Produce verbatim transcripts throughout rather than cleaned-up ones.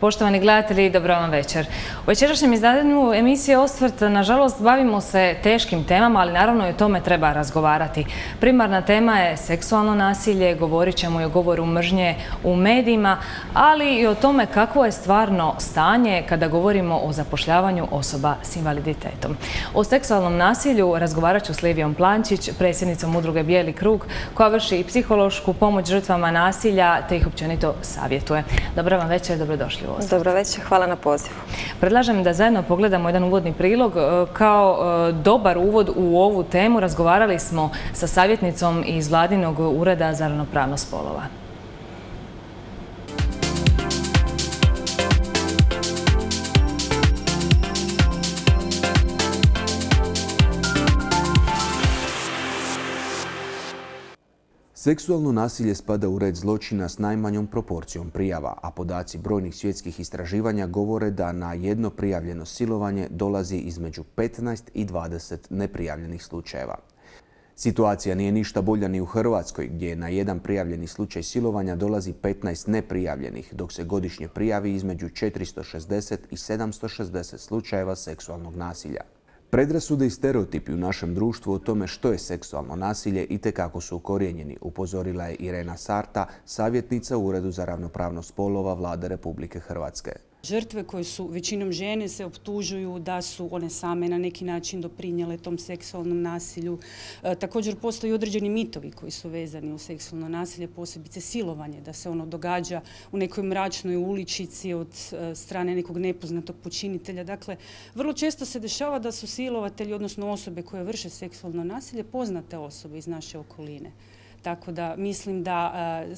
Poštovani gledatelji, dobro vam večer. U večerašnjem izdanju emisije Osvrt, nažalost, bavimo se teškim temama, ali naravno i o tome treba razgovarati. Primarna tema je seksualno nasilje, govorit ćemo i o govoru mržnje u medijima, ali i o tome kakvo je stvarno stanje kada govorimo o zapošljavanju osoba s invaliditetom. O seksualnom nasilju razgovarat ću s Livijom Plančić, predsjednicom udruge Bijeli krug, koja vrši i psihološku pomoć žrtvama nasilja te ih općenito savjetuje. Dobro vam večer, dobrodošli u Osvrt. Dobro večer, hvala na pozivu. Predlažem da zajedno pogledamo jedan uvodni prilog. Kao dobar uvod u ovu temu razgovarali smo sa savjetnicom iz Vladinog ureda za ravnopravnost spolova. Seksualno nasilje spada u red zločina s najmanjom proporcijom prijava, a podaci brojnih svjetskih istraživanja govore da na jedno prijavljeno silovanje dolazi između petnaest i dvadeset neprijavljenih slučajeva. Situacija nije ništa bolja ni u Hrvatskoj, gdje na jedan prijavljeni slučaj silovanja dolazi petnaest neprijavljenih, dok se godišnje prijavi između četiristo šezdeset i sedamsto šezdeset slučajeva seksualnog nasilja. Predrasude i stereotipi u našem društvu o tome što je seksualno nasilje itekako su ukorijenjeni, upozorila je Irena Sarta, savjetnica u Uredu za ravnopravnost spolova Vlade Republike Hrvatske. Žrtve koje su većinom žene se optužuju da su one same na neki način doprinijele tom seksualnom nasilju. E, također postoji određeni mitovi koji su vezani u seksualno nasilje, posebice silovanje, da se ono događa u nekoj mračnoj uličici od e, strane nekog nepoznatog počinitelja. Dakle, vrlo često se dešava da su silovatelji, odnosno osobe koje vrše seksualno nasilje, poznate osobe iz naše okoline. Tako da mislim da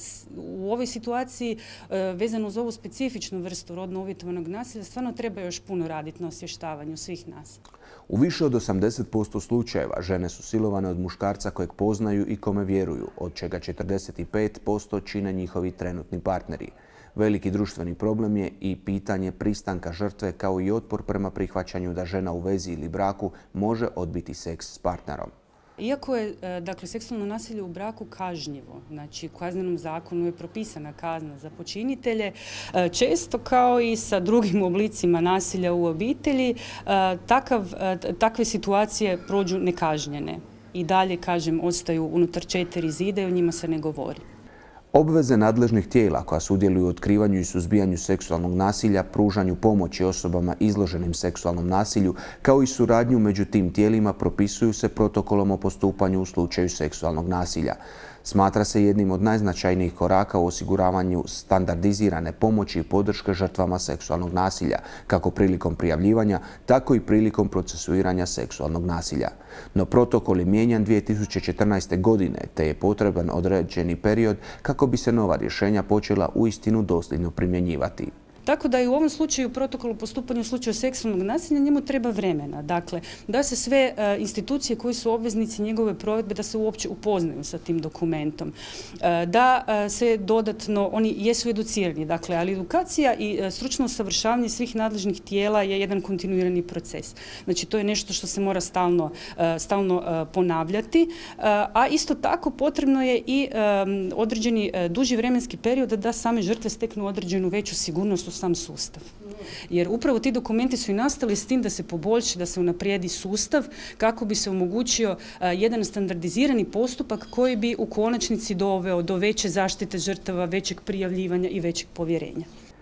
u ovoj situaciji vezano uz ovu specifičnu vrstu rodno uvjetovanog nasilja stvarno treba još puno raditi na osvještavanju svih nas. U više od osamdeset posto slučajeva žene su silovane od muškarca kojeg poznaju i kome vjeruju, od čega četrdeset pet posto čine njihovi trenutni partneri. Veliki društveni problem je i pitanje pristanka žrtve kao i otpor prema prihvaćanju da žena u vezi ili braku može odbiti seks s partnerom. Iako je dakle, seksualno nasilje u braku kažnjivo, znači u kaznenom zakonu je propisana kazna za počinitelje, često kao i sa drugim oblicima nasilja u obitelji, takav, takve situacije prođu nekažnjene i dalje, kažem, ostaju unutar četiri zida i o njima se ne govori. Obveze nadležnih tijela koja sudjeluju u otkrivanju i suzbijanju seksualnog nasilja, pružanju pomoći osobama izloženim seksualnom nasilju, kao i suradnju među tim tijelima propisuju se protokolom o postupanju u slučaju seksualnog nasilja. Smatra se jednim od najznačajnijih koraka u osiguravanju standardizirane pomoći i podrške žrtvama seksualnog nasilja, kako prilikom prijavljivanja, tako i prilikom procesuiranja seksualnog nasilja. No protokol je mijenjan dvije tisuće četrnaeste. godine, te je potreban određeni period kako bi se nova rješenja počela uistinu dosljedno primjenjivati. Tako da i u ovom slučaju protokol o postupanju u slučaju seksualnog nasilja njemu treba vremena. Dakle, da se sve e, institucije koji su obveznici njegove provedbe da se uopće upoznaju sa tim dokumentom. E, da e, se dodatno, oni jesu educirani, dakle, ali edukacija i e, stručno usavršavanje svih nadležnih tijela je jedan kontinuirani proces. Znači, to je nešto što se mora stalno, e, stalno e, ponavljati, e, a isto tako potrebno je i e, određeni e, duži vremenski period da same žrtve steknu određenu veću sigurnost u sam sustav. Jer upravo ti dokumenti su i nastali s tim da se poboljša, da se unaprijedi sustav kako bi se omogućio jedan standardizirani postupak koji bi u konačnici doveo do veće zaštite žrtava, većeg prijavljivanja i većeg povjerenja.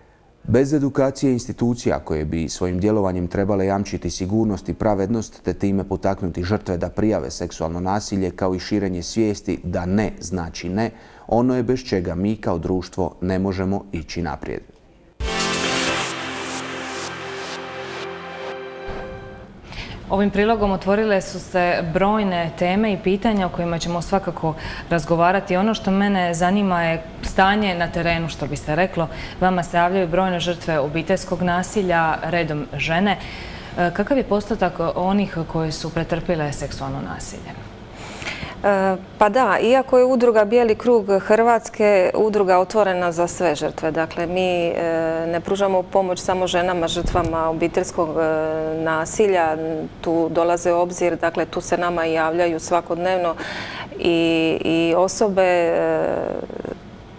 Bez edukacije institucija koje bi svojim djelovanjem trebale jamčiti sigurnost i pravednost te time potaknuti žrtve da prijave seksualno nasilje kao i širenje svijesti da ne znači ne, ono je bez čega mi kao društvo ne možemo ići naprijed. Ovim prilogom otvorile su se brojne teme i pitanja o kojima ćemo svakako razgovarati. Ono što mene zanima je stanje na terenu, što bi se reklo. Vama se javljaju brojne žrtve obiteljskog nasilja, redom žene. Kakav je postotak onih koje su pretrpile seksualno nasilje? Pa da, iako je udruga Bijeli krug Hrvatske udruga otvorena za sve žrtve. Dakle, mi ne pružamo pomoć samo ženama žrtvama obiteljskog nasilja. Tu dolaze u obzir, dakle, tu se nama javljaju svakodnevno i, i osobe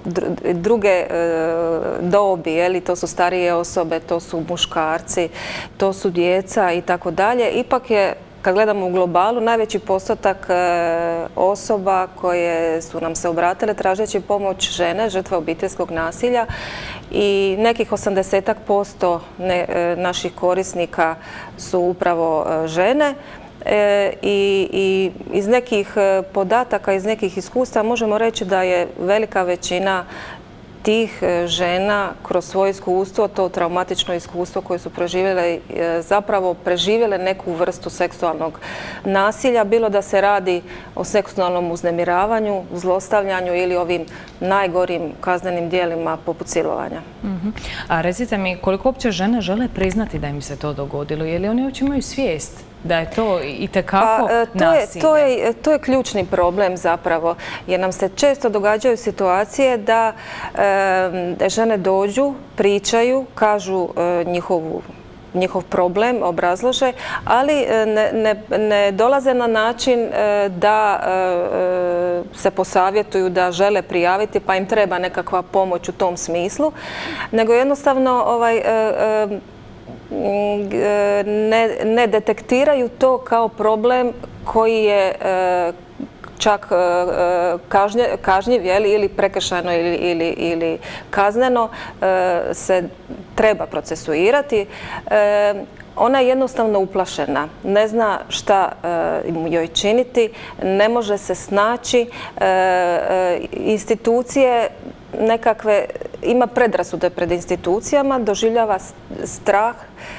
druge dobi, jeli, to su starije osobe, to su muškarci, to su djeca i tako dalje. Ipak je, kad gledamo u globalu, najveći postotak osoba koje su nam se obratile tražeći pomoć žene, žrtve obiteljskog nasilja, i nekih osamdeset posto naših korisnika su upravo žene. I, i iz nekih podataka, iz nekih iskustva možemo reći da je velika većina tih žena kroz svoje iskustvo, to traumatično iskustvo koje su preživjele, zapravo preživjele neku vrstu seksualnog nasilja, bilo da se radi o seksualnom uznemiravanju, zlostavljanju ili ovim najgorim kaznenim djelima poput silovanja. Uh-huh. A recite mi, koliko uopće žene žele priznati da im se to dogodilo? Je li oni uopće imaju svijest da je to itekako pa, to nasilje? Je, to, je, to je ključni problem zapravo, jer nam se često događaju situacije da e, žene dođu, pričaju, kažu e, njihovu njihov problem, obrazlože, ali ne, ne, ne dolaze na način da se posavjetuju, da žele prijaviti, pa im treba nekakva pomoć u tom smislu, nego jednostavno ovaj, ne, ne detektiraju to kao problem koji je čak kažnjiv ili prekršajno ili, ili, ili kazneno se treba procesuirati. Ona je jednostavno uplašena, ne zna šta joj činiti, ne može se snaći. Institucije nekakve, ima predrasude pred institucijama, doživljava strah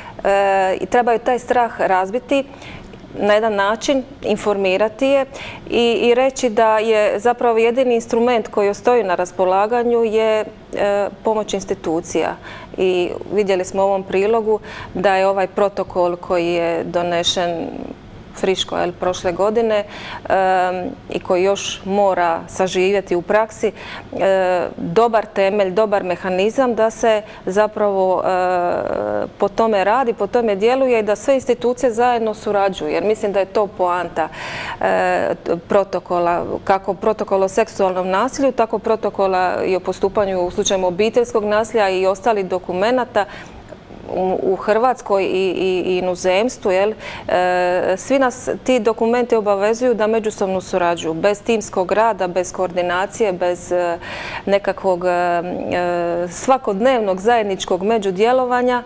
i trebaju taj strah razbiti na jedan način, informirati je i, i reći da je zapravo jedini instrument koji stoji na raspolaganju je e, pomoć institucija. I vidjeli smo u ovom prilogu da je ovaj protokol koji je donešen friško jel, prošle godine e, i koji još mora saživjeti u praksi, e, dobar temelj, dobar mehanizam da se zapravo e, po tome radi, po tome djeluje i da sve institucije zajedno surađuju. Jer mislim da je to poanta e, protokola, kako protokol o seksualnom nasilju, tako protokola i o postupanju u slučaju obiteljskog nasilja i ostalih dokumenata u Hrvatskoj i inozemstvu. Svi nas ti dokumenti obavezuju da međusobno surađuju. Bez timskog rada, bez koordinacije, bez nekakvog svakodnevnog zajedničkog međudjelovanja,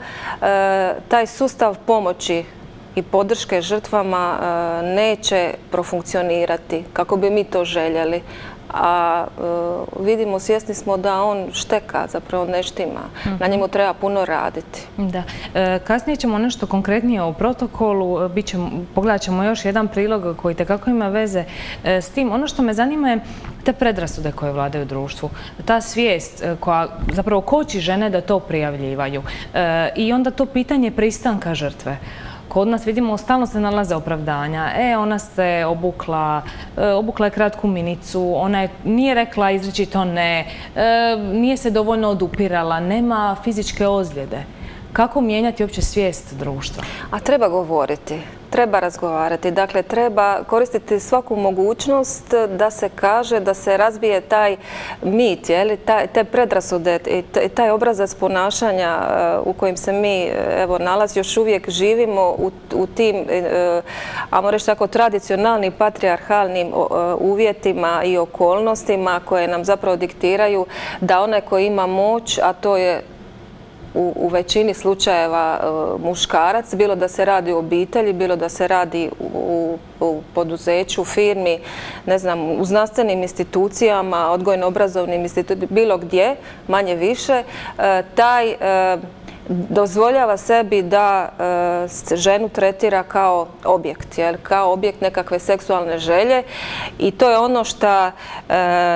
taj sustav pomoći i podrške žrtvama neće profunkcionirati kako bi mi to željeli. A uh, vidimo, svjesni smo da on šteka, zapravo ne štima. Mm-hmm. Na njemu treba puno raditi. Da. E, kasnije ćemo nešto konkretnije o protokolu. Bićemo, pogledat ćemo još jedan prilog koji tekako ima veze e, s tim. Ono što me zanima je te predrasude koje vladaju u društvu. Ta svijest koja zapravo koči žene da to prijavljivaju. E, I onda to pitanje pristanka žrtve. Kod nas vidimo, stalno se nalaze opravdanja. E, ona se obukla, obukla je kratku minicu, ona je, nije rekla izričito ne, e, nije se dovoljno odupirala, nema fizičke ozljede. Kako mijenjati uopće svijest društva? A treba govoriti, treba razgovarati. Dakle, treba koristiti svaku mogućnost da se kaže, da se razbije taj mit, jeli, taj, te predrasude i taj obrazac ponašanja u kojim se mi evo, nalazi, još uvijek živimo u, u tim, ajmo reći tako, tradicionalnim, patrijarhalnim uvjetima i okolnostima koje nam zapravo diktiraju da onaj koji ima moć, a to je U, u većini slučajeva uh, muškarac, bilo da se radi u obitelji, bilo da se radi u, u poduzeću, firmi, ne znam, u znanstvenim institucijama, odgojno-obrazovnim institucijama, bilo gdje, manje više, uh, taj uh, dozvoljava sebi da e, ženu tretira kao objekt, jer kao objekt nekakve seksualne želje i to je ono šta, e,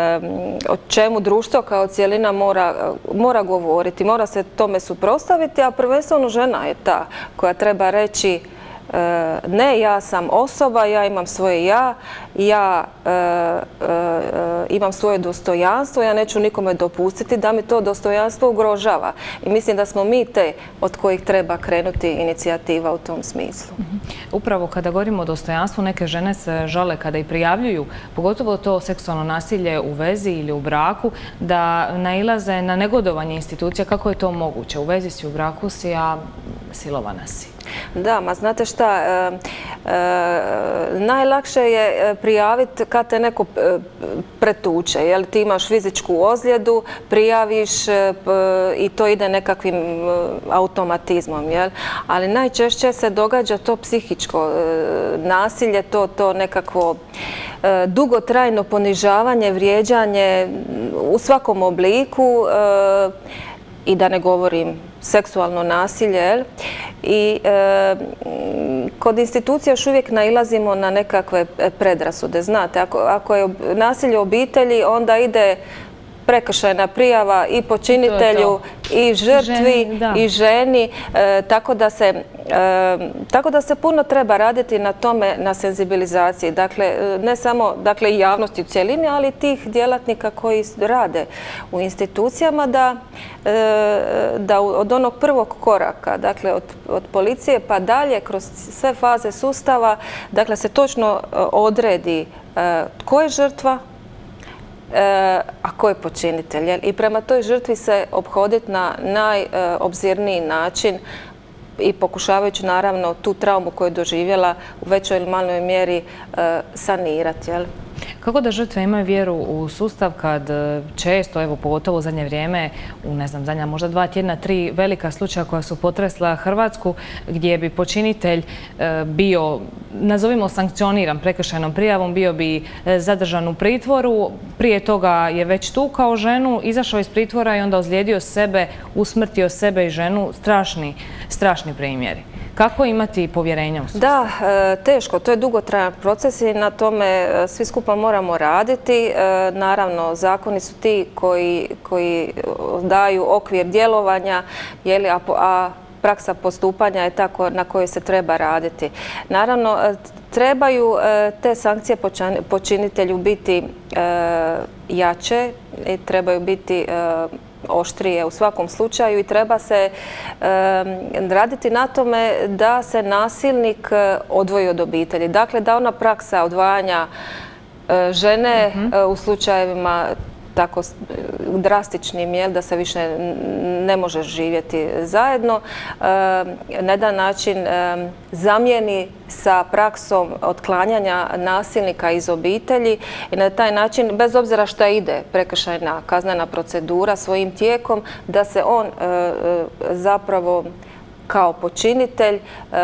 o čemu društvo kao cijelina mora, mora govoriti, mora se tome suprotstaviti, a prvenstveno žena je ta koja treba reći ne, ja sam osoba, ja imam svoje ja, ja imam svoje dostojanstvo, ja neću nikome dopustiti da mi to dostojanstvo ugrožava. I mislim da smo mi te od kojih treba krenuti inicijativa u tom smislu. Upravo kada govorimo o dostojanstvu, neke žene se žale kada i prijavljuju, pogotovo to seksualno nasilje u vezi ili u braku, da nailaze na negodovanje institucija. Kako je to moguće? U vezi si, u braku si, a silovana si. Da, ma znate šta, najlakše je prijaviti kad te neko pretuče, jel ti imaš fizičku ozljedu, prijaviš i to ide nekakvim automatizmom, jel? Ali najčešće se događa to psihičko nasilje, to, to nekakvo dugotrajno ponižavanje, vrijeđanje u svakom obliku i da ne govorim seksualno nasilje. I e, kod institucija još uvijek nailazimo na nekakve predrasude. Znate, ako, ako je nasilje u obitelji, onda ide prekršajna prijava i počinitelju, to to. i žrtvi, ženi, i ženi. E, tako, da se, e, tako da se puno treba raditi na tome, na senzibilizaciji. Dakle, ne samo dakle, i javnosti u cjelini, ali tih djelatnika koji rade u institucijama da, e, da od onog prvog koraka, dakle od, od policije pa dalje, kroz sve faze sustava, dakle se točno odredi e, tko je žrtva, a ko je počinitelj. I prema toj žrtvi se ophoditi na najobzirniji način i pokušavajući naravno tu traumu koju je doživjela u većoj ili maloj mjeri sanirati. Kako da žrtve imaju vjeru u sustav kad često, evo pogotovo u zadnje vrijeme, u ne znam, zadnja možda dva tjedna, tri velika slučaja koja su potresla Hrvatsku, gdje bi počinitelj bio, nazovimo sankcioniran prekršajnom prijavom, bio bi zadržan u pritvoru, prije toga je već tukao ženu, izašao iz pritvora i onda ozlijedio sebe, usmrtio sebe i ženu. Strašni, strašni primjeri. Kako imati povjerenja u sustav? Da, teško. To je dugotrajan proces i na tome svi skupa moramo raditi. Naravno, zakoni su ti koji, koji daju okvir djelovanja, jeli, a, a praksa postupanja je ta na kojoj se treba raditi. Naravno, trebaju te sankcije počinitelju biti jače i trebaju biti oštrije u svakom slučaju i treba se raditi na tome da se nasilnik odvoji od obitelji. Dakle, da ona praksa odvajanja žene u slučajevima tako drastičnim, jel, da se više ne može živjeti zajedno, na jedan način zamijeni sa praksom otklanjanja nasilnika iz obitelji i na taj način, bez obzira šta ide prekršajna kaznena procedura svojim tijekom, da se on zapravo kao počinitelj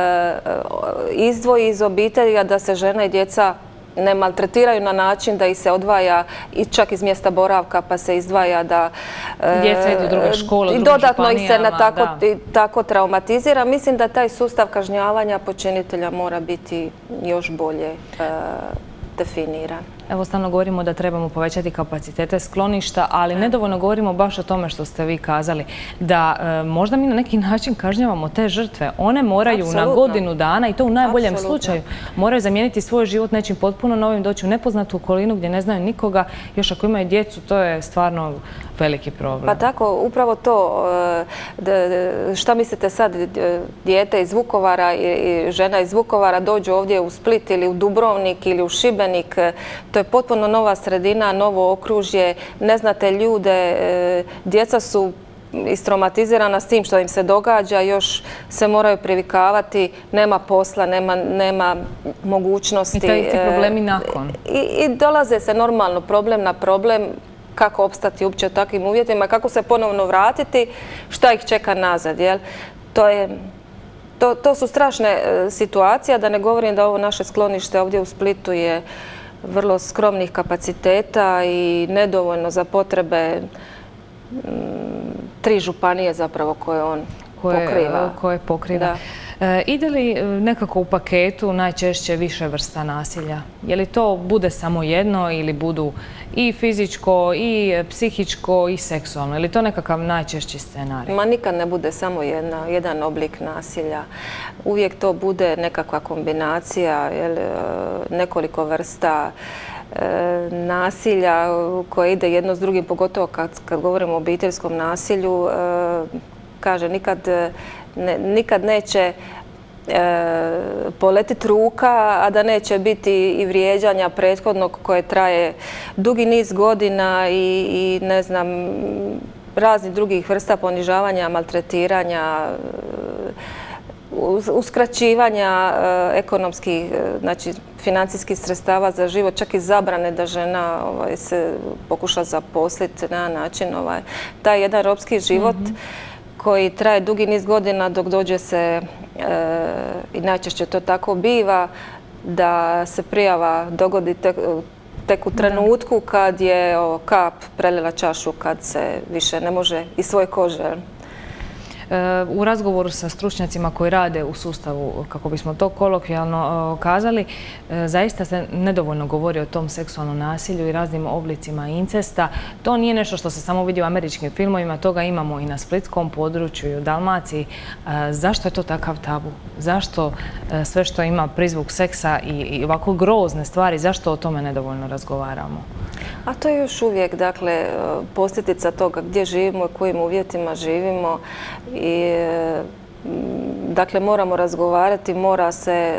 izdvoji iz obitelji, a da se žena i djeca ne maltretiraju na način da ih se odvaja i čak iz mjesta boravka pa se izdvaja da djeca idu u druge škole, u drugim dodatno ih se na tako, tako traumatizira. Mislim da taj sustav kažnjavanja počinitelja mora biti još bolje uh, definiran. Evo, stalno govorimo da trebamo povećati kapacitete skloništa, ali nedovoljno govorimo baš o tome što ste vi kazali, da e, možda mi na neki način kažnjavamo te žrtve. One moraju Absolutno. na godinu dana, i to u najboljem Absolutno. slučaju, moraju zamijeniti svoj život nečim potpuno novim, doći u nepoznatu okolinu gdje ne znaju nikoga. Još ako imaju djecu, to je stvarno veliki problem. Pa tako, upravo to. Šta mislite sad, dijete iz Vukovara i žena iz Vukovara dođu ovdje u Split ili u Dubrovnik ili u Šibenik, to je potpuno nova sredina, novo okružje, ne znate ljude, djeca su istraumatizirana s tim što im se događa, još se moraju privikavati, nema posla, nema, nema mogućnosti. I taj ti problemi nakon. I, I dolaze se normalno problem na problem, kako opstati uopće u takvim uvjetima, kako se ponovno vratiti, šta ih čeka nazad. Jel? To, je, to, to su strašne situacije, da ne govorim da ovo naše sklonište ovdje u Splitu je vrlo skromnih kapaciteta i nedovoljno za potrebe m, tri županije zapravo koje on koje, pokriva. Koje pokriva. Ide li nekako u paketu najčešće više vrsta nasilja? Je li to bude samo jedno ili budu i fizičko, i psihičko, i seksualno? Je li to nekakav najčešći scenarij? Ma nikad ne bude samo jedna, jedan oblik nasilja. Uvijek to bude nekakva kombinacija, jel, nekoliko vrsta nasilja koje ide jedno s drugim, pogotovo kad, kad govorimo o obiteljskom nasilju. Kaže, nikad, ne, nikad neće e, poletiti ruka, a da neće biti i vrijeđanja prethodnog koje traje dugi niz godina i, i ne znam, raznih drugih vrsta ponižavanja, maltretiranja, uskraćivanja ekonomskih, znači financijskih sredstava za život, čak i zabrane da žena ovaj, se pokuša zaposliti na način, ovaj, taj jedan ropski život mm-hmm. koji traje dugi niz godina dok dođe se, e, i najčešće to tako biva, da se prijava dogodi tek, tek u trenutku kad je o, kap prelila čašu, kad se više ne može iz svoje kože. U razgovoru sa stručnjacima koji rade u sustavu, kako bismo to kolokvijalno kazali, zaista se nedovoljno govori o tom seksualnom nasilju i raznim oblicima incesta. To nije nešto što se samo vidi u američkim filmovima, toga imamo i na splitskom području i u Dalmaciji. Zašto je to takav tabu? Zašto sve što ima prizvuk seksa i ovako grozne stvari, zašto o tome nedovoljno razgovaramo? A to je još uvijek, dakle, posljedica toga gdje živimo i kojim uvjetima živimo. I, dakle, moramo razgovarati, mora se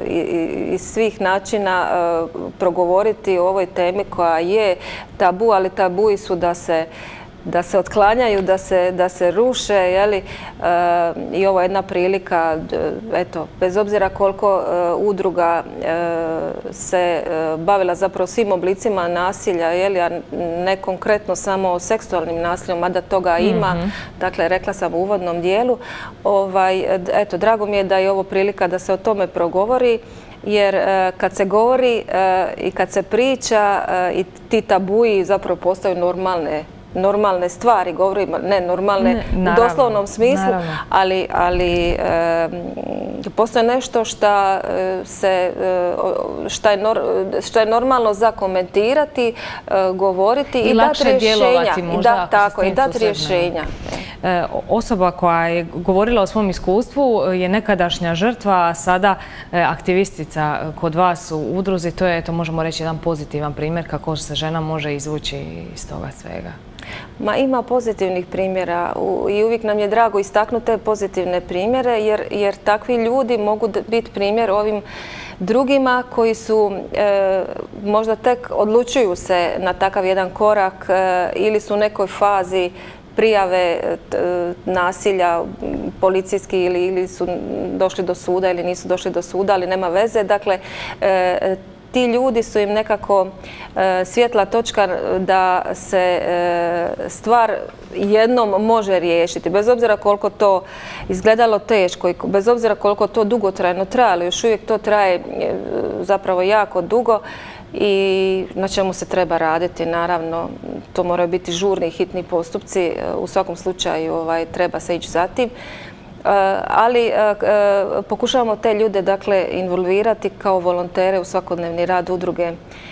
iz svih načina progovoriti o ovoj temi koja je tabu, ali tabuji su da se da se otklanjaju, da se, da se ruše, jeli? E, i ovo je jedna prilika, eto, bez obzira koliko e, udruga e, se e, bavila zapravo svim oblicima nasilja, jeli? A ne konkretno samo seksualnim nasiljom, mada toga ima, mm-hmm. dakle, rekla sam u uvodnom dijelu, ovaj, eto, drago mi je da je ovo prilika da se o tome progovori, jer e, kad se govori e, i kad se priča e, i ti tabuji zapravo postaju normalne normalne stvari, govorimo, ne normalne ne, naravno, u doslovnom smislu, ali, ali e, postoje nešto što se, šta je, nor, šta je normalno za komentirati, e, govoriti i, i dati rješenja. I da, tako, i dati rješenja. E, osoba koja je govorila o svom iskustvu je nekadašnja žrtva, a sada aktivistica kod vas u udruzi. To je, to možemo reći, jedan pozitivan primjer kako se žena može izvući iz toga svega. Ma, ima pozitivnih primjera i uvijek nam je drago istaknuti te pozitivne primjere, jer, jer takvi ljudi mogu biti primjer ovim drugima koji su e, možda tek odlučuju se na takav jedan korak e, ili su u nekoj fazi prijave t, nasilja policijski ili, ili su došli do suda ili nisu došli do suda, ali nema veze. Dakle, e, ti ljudi su im nekako e, svjetla točka da se e, stvar jednom može riješiti. Bez obzira koliko to izgledalo teško i bez obzira koliko to dugotrajno trajalo, još uvijek to traje e, zapravo jako dugo i na čemu se treba raditi. Naravno, to moraju biti žurni i hitni postupci. U svakom slučaju ovaj, treba se ići za tim. Ali pokušavamo te ljude, dakle, involvirati kao volontere u svakodnevni rad udruge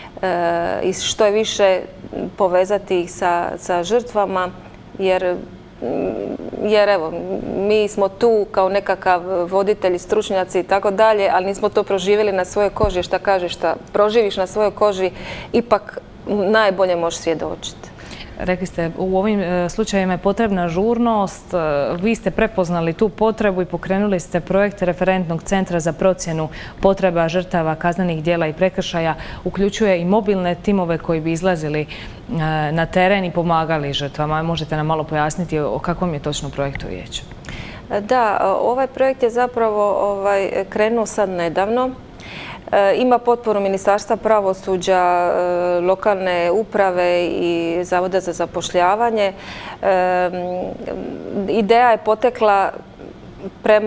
i što je više povezati ih sa, sa žrtvama, jer, jer evo, mi smo tu kao nekakav voditelji, stručnjaci i tako dalje, ali nismo to proživjeli na svojoj koži. Šta kažeš, šta proživiš na svojoj koži, ipak najbolje možeš svjedočiti. Rekli ste, u ovim slučajevima je potrebna žurnost. Vi ste prepoznali tu potrebu i pokrenuli ste projekt Referentnog centra za procjenu potreba žrtava kaznenih djela i prekršaja. Uključuje i mobilne timove koji bi izlazili na teren i pomagali žrtvama. Možete nam malo pojasniti o kakvom je točno projektu riječ? Da, ovaj projekt je zapravo ovaj, krenuo sad nedavno. Ima potporu Ministarstva pravosuđa, lokalne uprave i Zavoda za zapošljavanje. Ideja je potekla prema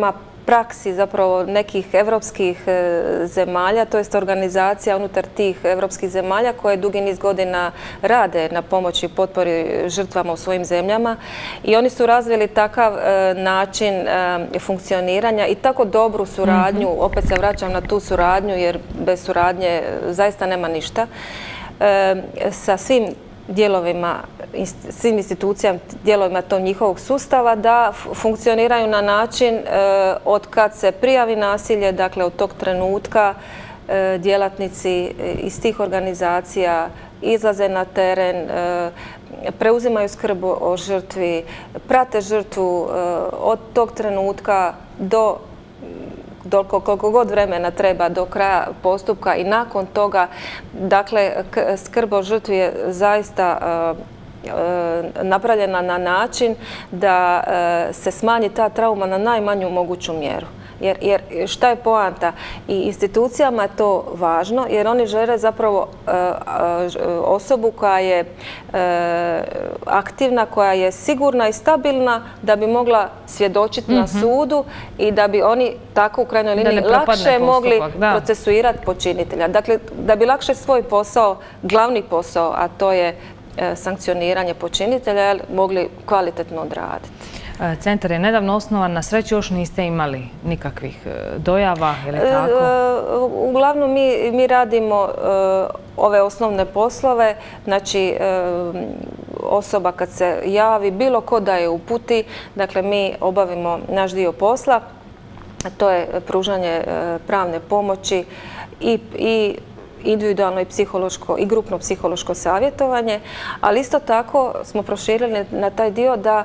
praksi zapravo nekih evropskih zemalja, to jest organizacija unutar tih evropskih zemalja koje dugi niz godina rade na pomoći i potpori žrtvama u svojim zemljama i oni su razvili takav način funkcioniranja i tako dobru suradnju, opet se vraćam na tu suradnju jer bez suradnje zaista nema ništa, sa svim dijelovima, svim institucijama, dijelovima tog njihovog sustava da funkcioniraju na način od kad se prijavi nasilje, dakle od tog trenutka djelatnici iz tih organizacija izlaze na teren, preuzimaju skrb o žrtvi, prate žrtvu od tog trenutka do koliko god vremena treba do kraja postupka i nakon toga. Dakle, skrb o žrtvi je zaista napravljena na način da se smanji ta trauma na najmanju moguću mjeru. Jer šta je poanta? I institucijama je to važno jer oni žele zapravo osobu koja je aktivna, koja je sigurna i stabilna da bi mogla svjedočiti na sudu i da bi oni tako u krajnjoj liniji lakše mogli procesuirati počinitelja. Dakle, da bi lakše svoj posao, glavni posao, a to je sankcioniranje počinitelja, mogli kvalitetno odraditi. Centar je nedavno osnovan, na sreću još niste imali nikakvih dojava ili tako? Uglavnom mi radimo ove osnovne poslove, znači osoba kad se javi, bilo ko da je uputi, dakle mi obavimo naš dio posla, to je pružanje pravne pomoći i individualno i psihološko i grupno psihološko savjetovanje, ali isto tako smo proširili na taj dio da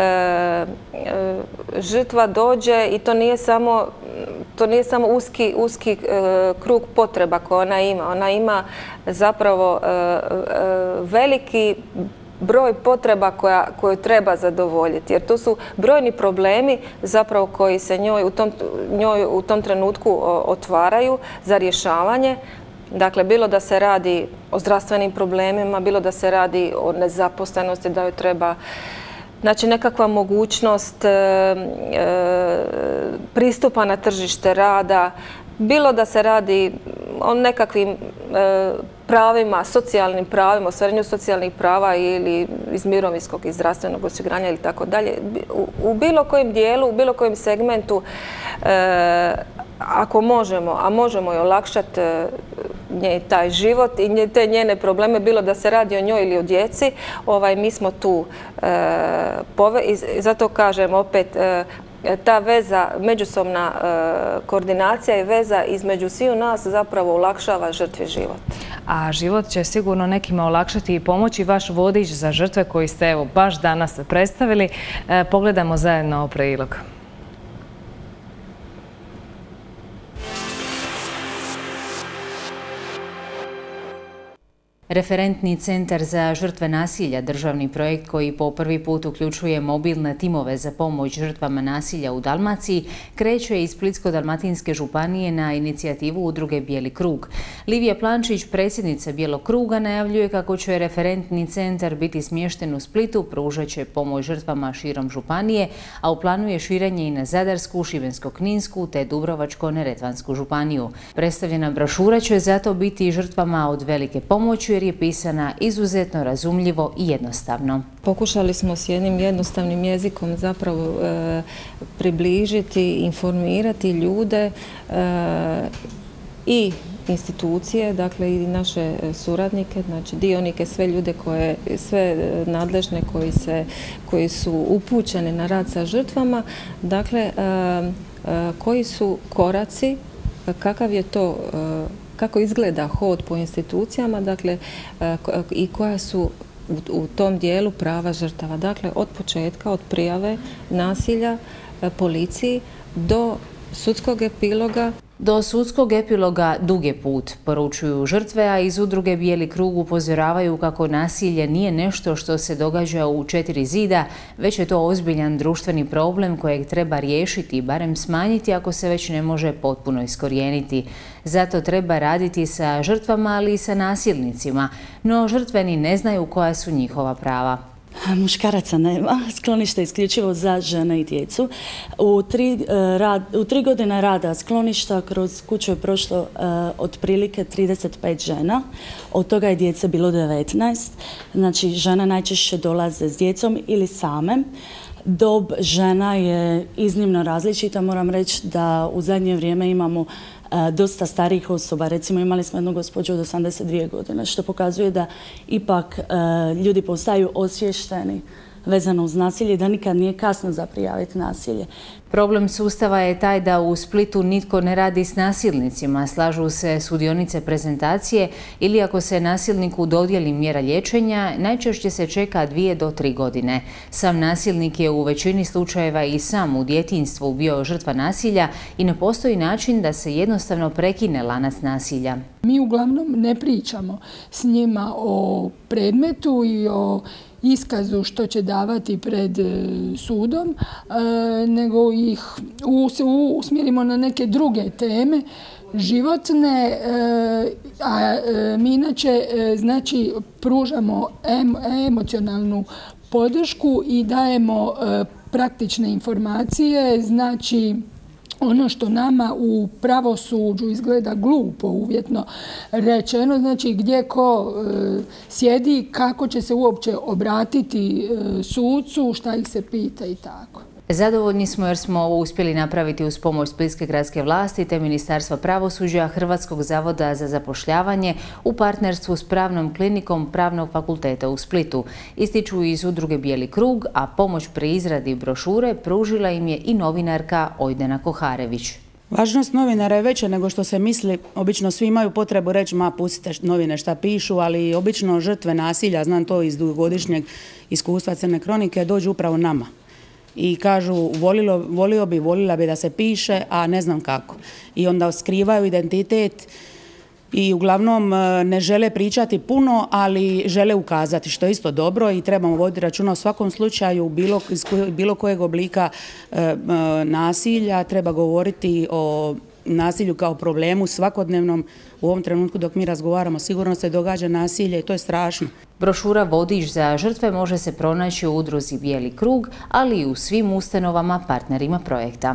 žrtva dođe i to nije samo to nije samo uski, uski krug potreba koje ona ima. Ona ima zapravo veliki broj potreba koja, koju treba zadovoljiti. Jer to su brojni problemi zapravo koji se njoj u tom, njoj u tom trenutku otvaraju za rješavanje. Dakle, bilo da se radi o zdravstvenim problemima, bilo da se radi o nezaposlenosti, da joj treba znači nekakva mogućnost e, e, pristupa na tržište rada, bilo da se radi o nekakvim e, pravima, socijalnim pravima, ostvarenju socijalnih prava ili iz mirovinskog i zdravstvenog osiguranja ili tako dalje. U bilo kojem dijelu, u bilo kojem segmentu, e, ako možemo, a možemo je olakšati nje taj život i te njene probleme, bilo da se radi o njoj ili o djeci, ovaj, mi smo tu. E, pove, i zato kažem opet, e, ta veza, međusobna e, koordinacija i veza između sviju nas zapravo olakšava žrtvi život. A život će sigurno nekima olakšati i pomoći. Vaš vodič za žrtve koji ste evo baš danas predstavili. E, pogledamo zajedno prilog. Referentni centar za žrtve nasilja, državni projekt koji po prvi put uključuje mobilne timove za pomoć žrtvama nasilja u Dalmaciji, kreće iz Splitsko-dalmatinske županije na inicijativu udruge Bijeli krug. Livija Plančić, predsjednica Bijelog kruga, najavljuje kako će referentni centar biti smješten u Splitu, pružat će pomoć žrtvama širom županije, a u planu je širenje i na Zadarsku, Šibensko-kninsku te Dubrovačko-neretvansku županiju. Predstavljena brošura će zato biti žrtvama od velike pomoći jer je pisana izuzetno razumljivo i jednostavno. Pokušali smo s jednim jednostavnim jezikom zapravo e, približiti, informirati ljude e, i institucije, dakle i naše suradnike, znači dionike, sve ljude koje, sve nadležne koji, se, koji su upućeni na rad sa žrtvama, dakle e, e, koji su koraci, kakav je to e, kako izgleda hod po institucijama, dakle, i koja su u tom dijelu prava žrtava. Dakle, od početka, od prijave nasilja policiji do sudskog epiloga. Do sudskog epiloga dug je put, poručuju žrtve, a iz udruge Bijeli krug upozoravaju kako nasilje nije nešto što se događa u četiri zida, već je to ozbiljan društveni problem kojeg treba riješiti i barem smanjiti ako se već ne može potpuno iskorijeniti. Zato treba raditi sa žrtvama, ali i sa nasilnicima, no žrtveni ne znaju koja su njihova prava. Muškaraca nema, sklonište je isključivo za žene i djecu. U tri, rad, u tri godine rada skloništa kroz kuću je prošlo uh, otprilike trideset pet žena, od toga je djece bilo devetnaest. Znači žene najčešće dolaze s djecom ili same. Dob žena je iznimno različita, moram reći da u zadnje vrijeme imamo dosta starijih osoba. Recimo imali smo jednu gospođu od osamdeset dvije godine, što pokazuje da ipak ljudi postaju osviješteni vezano uz nasilje, da nikad nije kasno za prijaviti nasilje. Problem sustava je taj da u Splitu nitko ne radi s nasilnicima, slažu se sudionice prezentacije, ili ako se nasilniku dodijeli mjera liječenja, najčešće se čeka dvije do tri godine. Sam nasilnik je u većini slučajeva i sam u djetinjstvu bio žrtva nasilja i ne postoji način da se jednostavno prekine lanac nasilja. Mi uglavnom ne pričamo s njima o predmetu i o iskazu što će davati pred sudom, nego ih usmjerimo na neke druge teme životne, a mi inače znači pružamo emocionalnu podršku i dajemo praktične informacije, znači ono što nama u pravosuđu izgleda glupo, uvjetno rečeno, znači gdje ko e, sjedi, kako će se uopće obratiti e, sucu, šta ih se pita i tako. Zadovoljni smo jer smo ovo uspjeli napraviti uz pomoć Splitske gradske vlasti te Ministarstva pravosuđa, Hrvatskog zavoda za zapošljavanje u partnerstvu s Pravnom klinikom Pravnog fakulteta u Splitu. Ističu iz udruge Bijeli krug, a pomoć pri izradi brošure pružila im je i novinarka Ojdena Koharević. Važnost novinara je veća nego što se misli. Obično svi imaju potrebu reći, ma pustite novine šta pišu, ali obično žrtve nasilja, znam to iz dugogodišnjeg iskustva Crne kronike, dođu upravo nama. I kažu, volilo, volio bi, volila bi da se piše, a ne znam kako. I onda skrivaju identitet i uglavnom ne žele pričati puno, ali žele ukazati, što je isto dobro i trebamo voditi računa o svakom slučaju, bilo, iz bilo kojeg oblika e, nasilja, treba govoriti o nasilju kao problemu svakodnevnom. U ovom trenutku dok mi razgovaramo sigurno se događa nasilje i to je strašno. Brošura Vodič za žrtve može se pronaći u udruzi Bijeli krug, ali i u svim ustanovama partnerima projekta.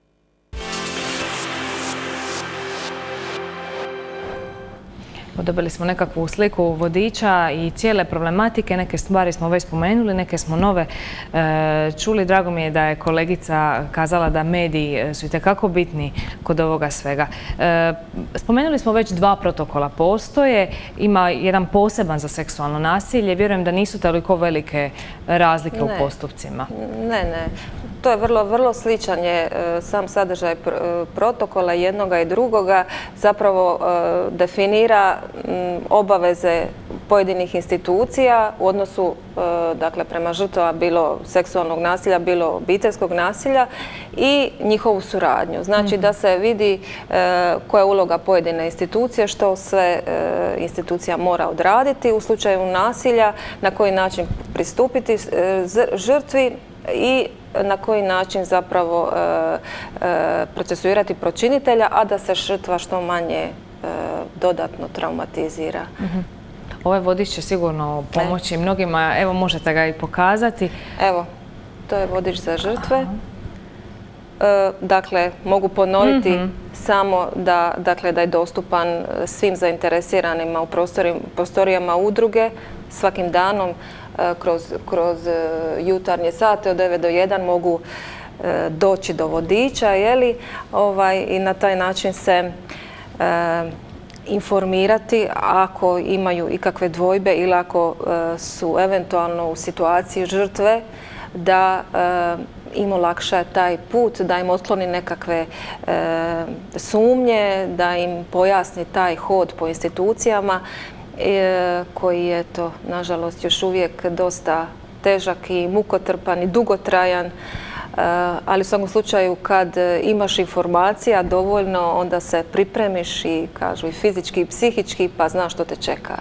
Dobili smo nekakvu sliku vodiča i cijele problematike, neke stvari smo već spomenuli, neke smo nove čuli. Drago mi je da je kolegica kazala da mediji su itekako bitni kod ovoga svega. Spomenuli smo već dva protokola postoje, ima jedan poseban za seksualno nasilje, vjerujem da nisu toliko velike razlike u postupcima. Ne, ne. To je vrlo, vrlo sličan je sam sadržaj protokola jednoga i drugoga, zapravo definira obaveze pojedinih institucija u odnosu dakle, prema žrtvama bilo seksualnog nasilja, bilo obiteljskog nasilja i njihovu suradnju. Znači da se vidi koja je uloga pojedine institucije, što sve institucija mora odraditi u slučaju nasilja, na koji način pristupiti žrtvi i na koji način zapravo e, e, procesuirati počinitelja, a da se žrtva što manje e, dodatno traumatizira. Mm-hmm. Ovaj vodič će sigurno pomoći e. mnogima. Evo, možete ga i pokazati. Evo, to je vodič za žrtve. E, dakle, mogu ponoviti mm-hmm. samo da, dakle, da je dostupan svim zainteresiranima u prostorijama udruge svakim danom. Kroz, kroz jutarnje sate od devet do jedan mogu e, doći do vodiča, jeli, ovaj, i na taj način se e, informirati ako imaju ikakve dvojbe ili ako e, su eventualno u situaciji žrtve, da e, im olakša taj put, da im otkloni nekakve e, sumnje, da im pojasni taj hod po institucijama, koji je to, nažalost, još uvijek dosta težak i mukotrpan i dugotrajan, ali u svakom slučaju kad imaš informacija dovoljno, onda se pripremiš i kažu i fizički i psihički, pa znaš što te čeka.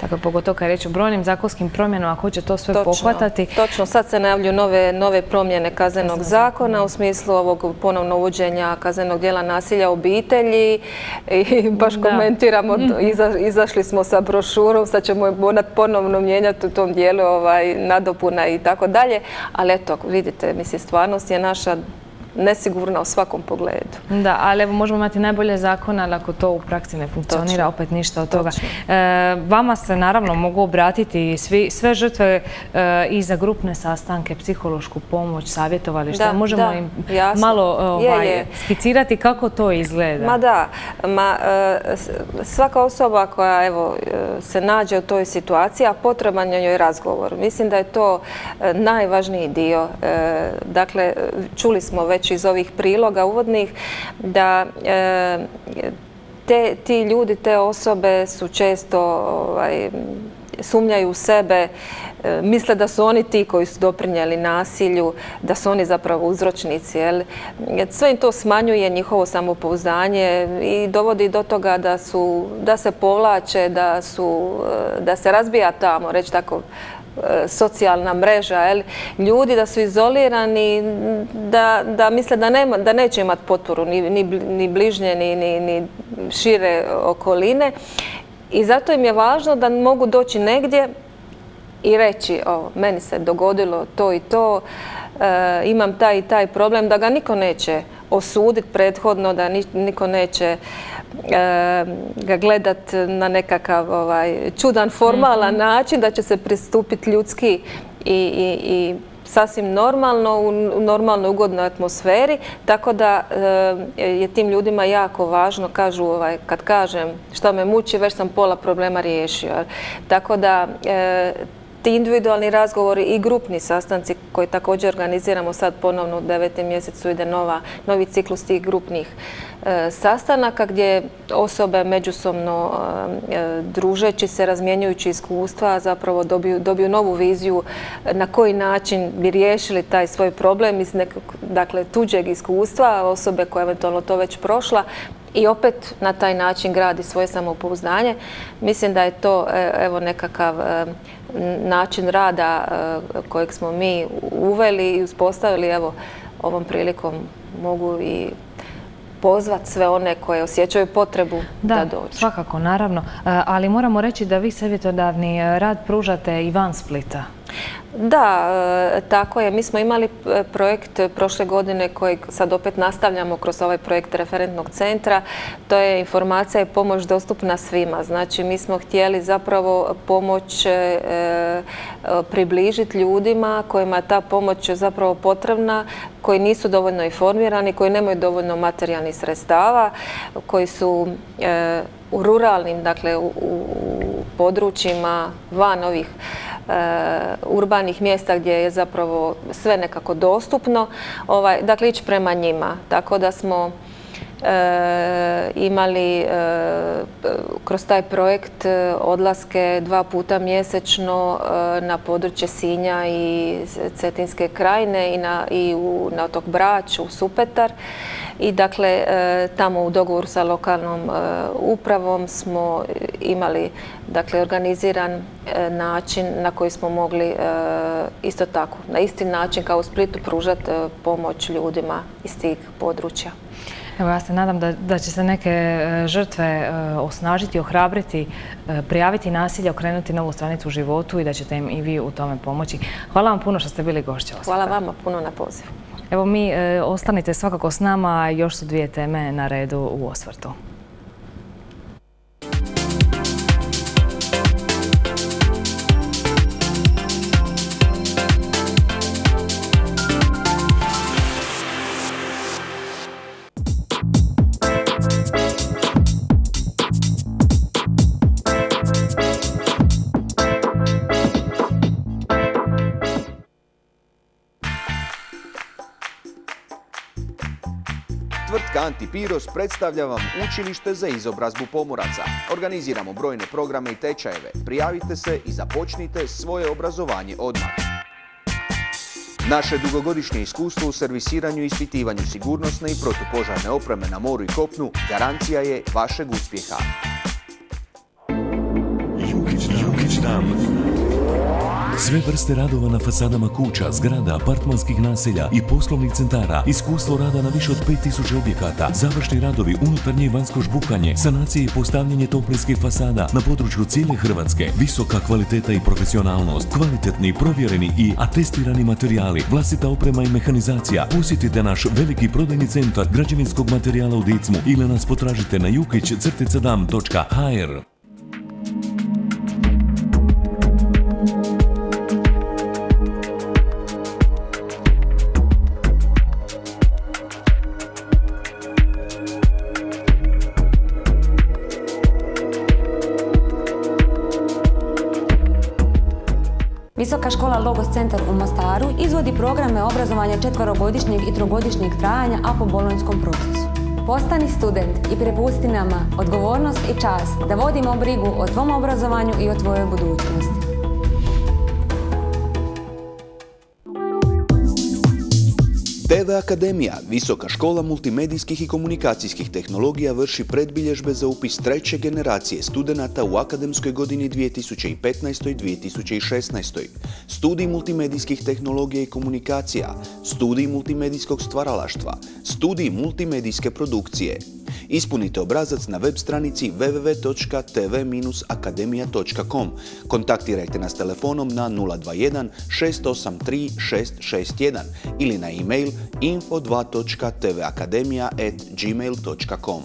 Dakle, pogotovo kad je riječ o brojnim zakonskim promjenama, ko će to sve Točno, pohvatati. Točno, sad se najavljuju nove, nove promjene kaznenog zakona u smislu ovog ponovno uvođenja kaznenog djela nasilja u obitelji i baš Da. komentiramo, iza, izašli smo sa brošurom, sad ćemo je morat ponovno mijenjati u tom dijelu ovaj, nadopuna i tako dalje, ali eto, vidite, mislim, stvarnost je naša nesigurna u svakom pogledu. Da, ali evo možemo imati najbolje zakone, ali ako to u praksi ne funkcionira, Točno. opet ništa od toga. Točno. E, vama se naravno mogu obratiti svi, sve žrtve e, i za grupne sastanke, psihološku pomoć, savjetovališta. Da, Možemo da, im jasno. malo ovaj, Je, je. skicirati kako to izgleda. Ma da, ma, e, s- svaka osoba koja evo, e, se nađe u toj situaciji, a potreban je joj razgovor. Mislim da je to e, najvažniji dio. E, Dakle, čuli smo već iz ovih priloga uvodnih da e, te, ti ljudi, te osobe su često ovaj, sumnjaju u sebe, e, misle da su oni ti koji su doprinijeli nasilju, da su oni zapravo uzročnici. Jel? Sve im to smanjuje njihovo samopouzdanje i dovodi do toga da, su, da se povlače, da, su, e, da se razbija tamo, reći tako, e, socijalna mreža, jel? Ljudi da su izolirani, da, da misle da, nema, da neće imati potporu ni, ni, ni bližnje, ni, ni, ni šire okoline. I zato im je važno da mogu doći negdje i reći, o, meni se dogodilo to i to, e, imam taj i taj problem, da ga niko neće osuditi prethodno, da ni, niko neće e, ga gledat na nekakav ovaj, čudan, formalan mm-hmm. način, da će se pristupiti ljudski i, i, i sasvim normalno, u normalnoj ugodnoj atmosferi, tako da e, je tim ljudima jako važno, kažu, ovaj, kad kažem šta me muči, već sam pola problema riješio. Tako da e, ti individualni razgovori i grupni sastanci koji također organiziramo sad ponovno u devetom mjesecu ide nova, novi ciklus tih grupnih e, sastanaka gdje osobe međusobno e, družeći se, razmjenjujući iskustva, zapravo dobiju, dobiju novu viziju na koji način bi riješili taj svoj problem iz nekog, dakle, tuđeg iskustva, osobe koja je eventualno to već prošla, i opet na taj način gradi svoje samopouzdanje. Mislim da je to evo nekakav način rada kojeg smo mi uveli i uspostavili. Evo, ovom prilikom mogu i pozvati sve one koje osjećaju potrebu da, da dođu. Svakako, naravno. Ali moramo reći da vi savjetodavni rad pružate i van Splita. Da, tako je. Mi smo imali projekt prošle godine koji sad opet nastavljamo kroz ovaj projekt referentnog centra. To je informacija i pomoć dostupna svima. Znači, mi smo htjeli zapravo pomoć e, približiti ljudima kojima je ta pomoć zapravo potrebna, koji nisu dovoljno informirani, koji nemaju dovoljno materijalnih sredstava, koji su e, u ruralnim, dakle u, u područjima van ovih Uh, urbanih mjesta gdje je zapravo sve nekako dostupno, ovaj, dakle ići prema njima. Tako da smo uh, imali uh, kroz taj projekt uh, odlaske dva puta mjesečno uh, na područje Sinja i Cetinske krajine i na, i u, na otok Brač, u Supetar. I dakle, tamo u dogovoru sa lokalnom upravom smo imali dakle, organiziran način na koji smo mogli isto tako, na isti način kao u Splitu, pružati pomoć ljudima iz tih područja. Evo, ja se nadam da, da će se neke žrtve osnažiti, ohrabriti, prijaviti nasilje, okrenuti novu stranicu u životu i da ćete im i vi u tome pomoći. Hvala vam puno što ste bili gošće. Hvala vama puno na pozivu. Evo mi, e, ostanite svakako s nama, još su dvije teme na redu u osvrtu. Tvrtka Antipiros predstavlja vam učilište za izobrazbu pomoraca. Organiziramo brojne programe i tečajeve. Prijavite se i započnite svoje obrazovanje odmah. Naše dugogodišnje iskustvo u servisiranju i ispitivanju sigurnosne i protupožarne opreme na moru i kopnu garancija je vašeg uspjeha. Jukić, Jukić. Dam. Sve vrste radova na fasadama kuća, zgrada, apartmanskih naselja i poslovnih centara, iskustvo rada na više od pet tisuća objekata, završni radovi, unutarnje i vanjsko žbukanje, sanacije i postavljanje toplinskih fasada na području cijele Hrvatske, visoka kvaliteta i profesionalnost, kvalitetni, provjereni i atestirani materijali, vlastita oprema i mehanizacija. Posjetite naš veliki prodajni centar građevinskog materijala u Dicmu ili nas potražite na jukić dam točka ha er. Visoka škola Logos centar u Mostaru izvodi programe obrazovanja četverogodišnjeg i trogodišnjeg trajanja, a po bolonjskom procesu. Postani student i prepusti nama odgovornost i čast da vodimo brigu o tvom obrazovanju i o tvojoj budućnosti. T V Akademija, Visoka škola multimedijskih i komunikacijskih tehnologija, vrši predbilježbe za upis treće generacije studenata u akademskoj godini dvije tisuće petnaestoj dvije tisuće šesnaestoj. Studij multimedijskih tehnologija i komunikacija, studij multimedijskog stvaralaštva, studij multimedijske produkcije. Ispunite obrazac na web stranici w w w točka t v akademija točka com. Kontaktirajte nas telefonom na nula dva jedan šest osam tri šest šest jedan ili na e-mail info dva točka t v akademija at gmail točka com.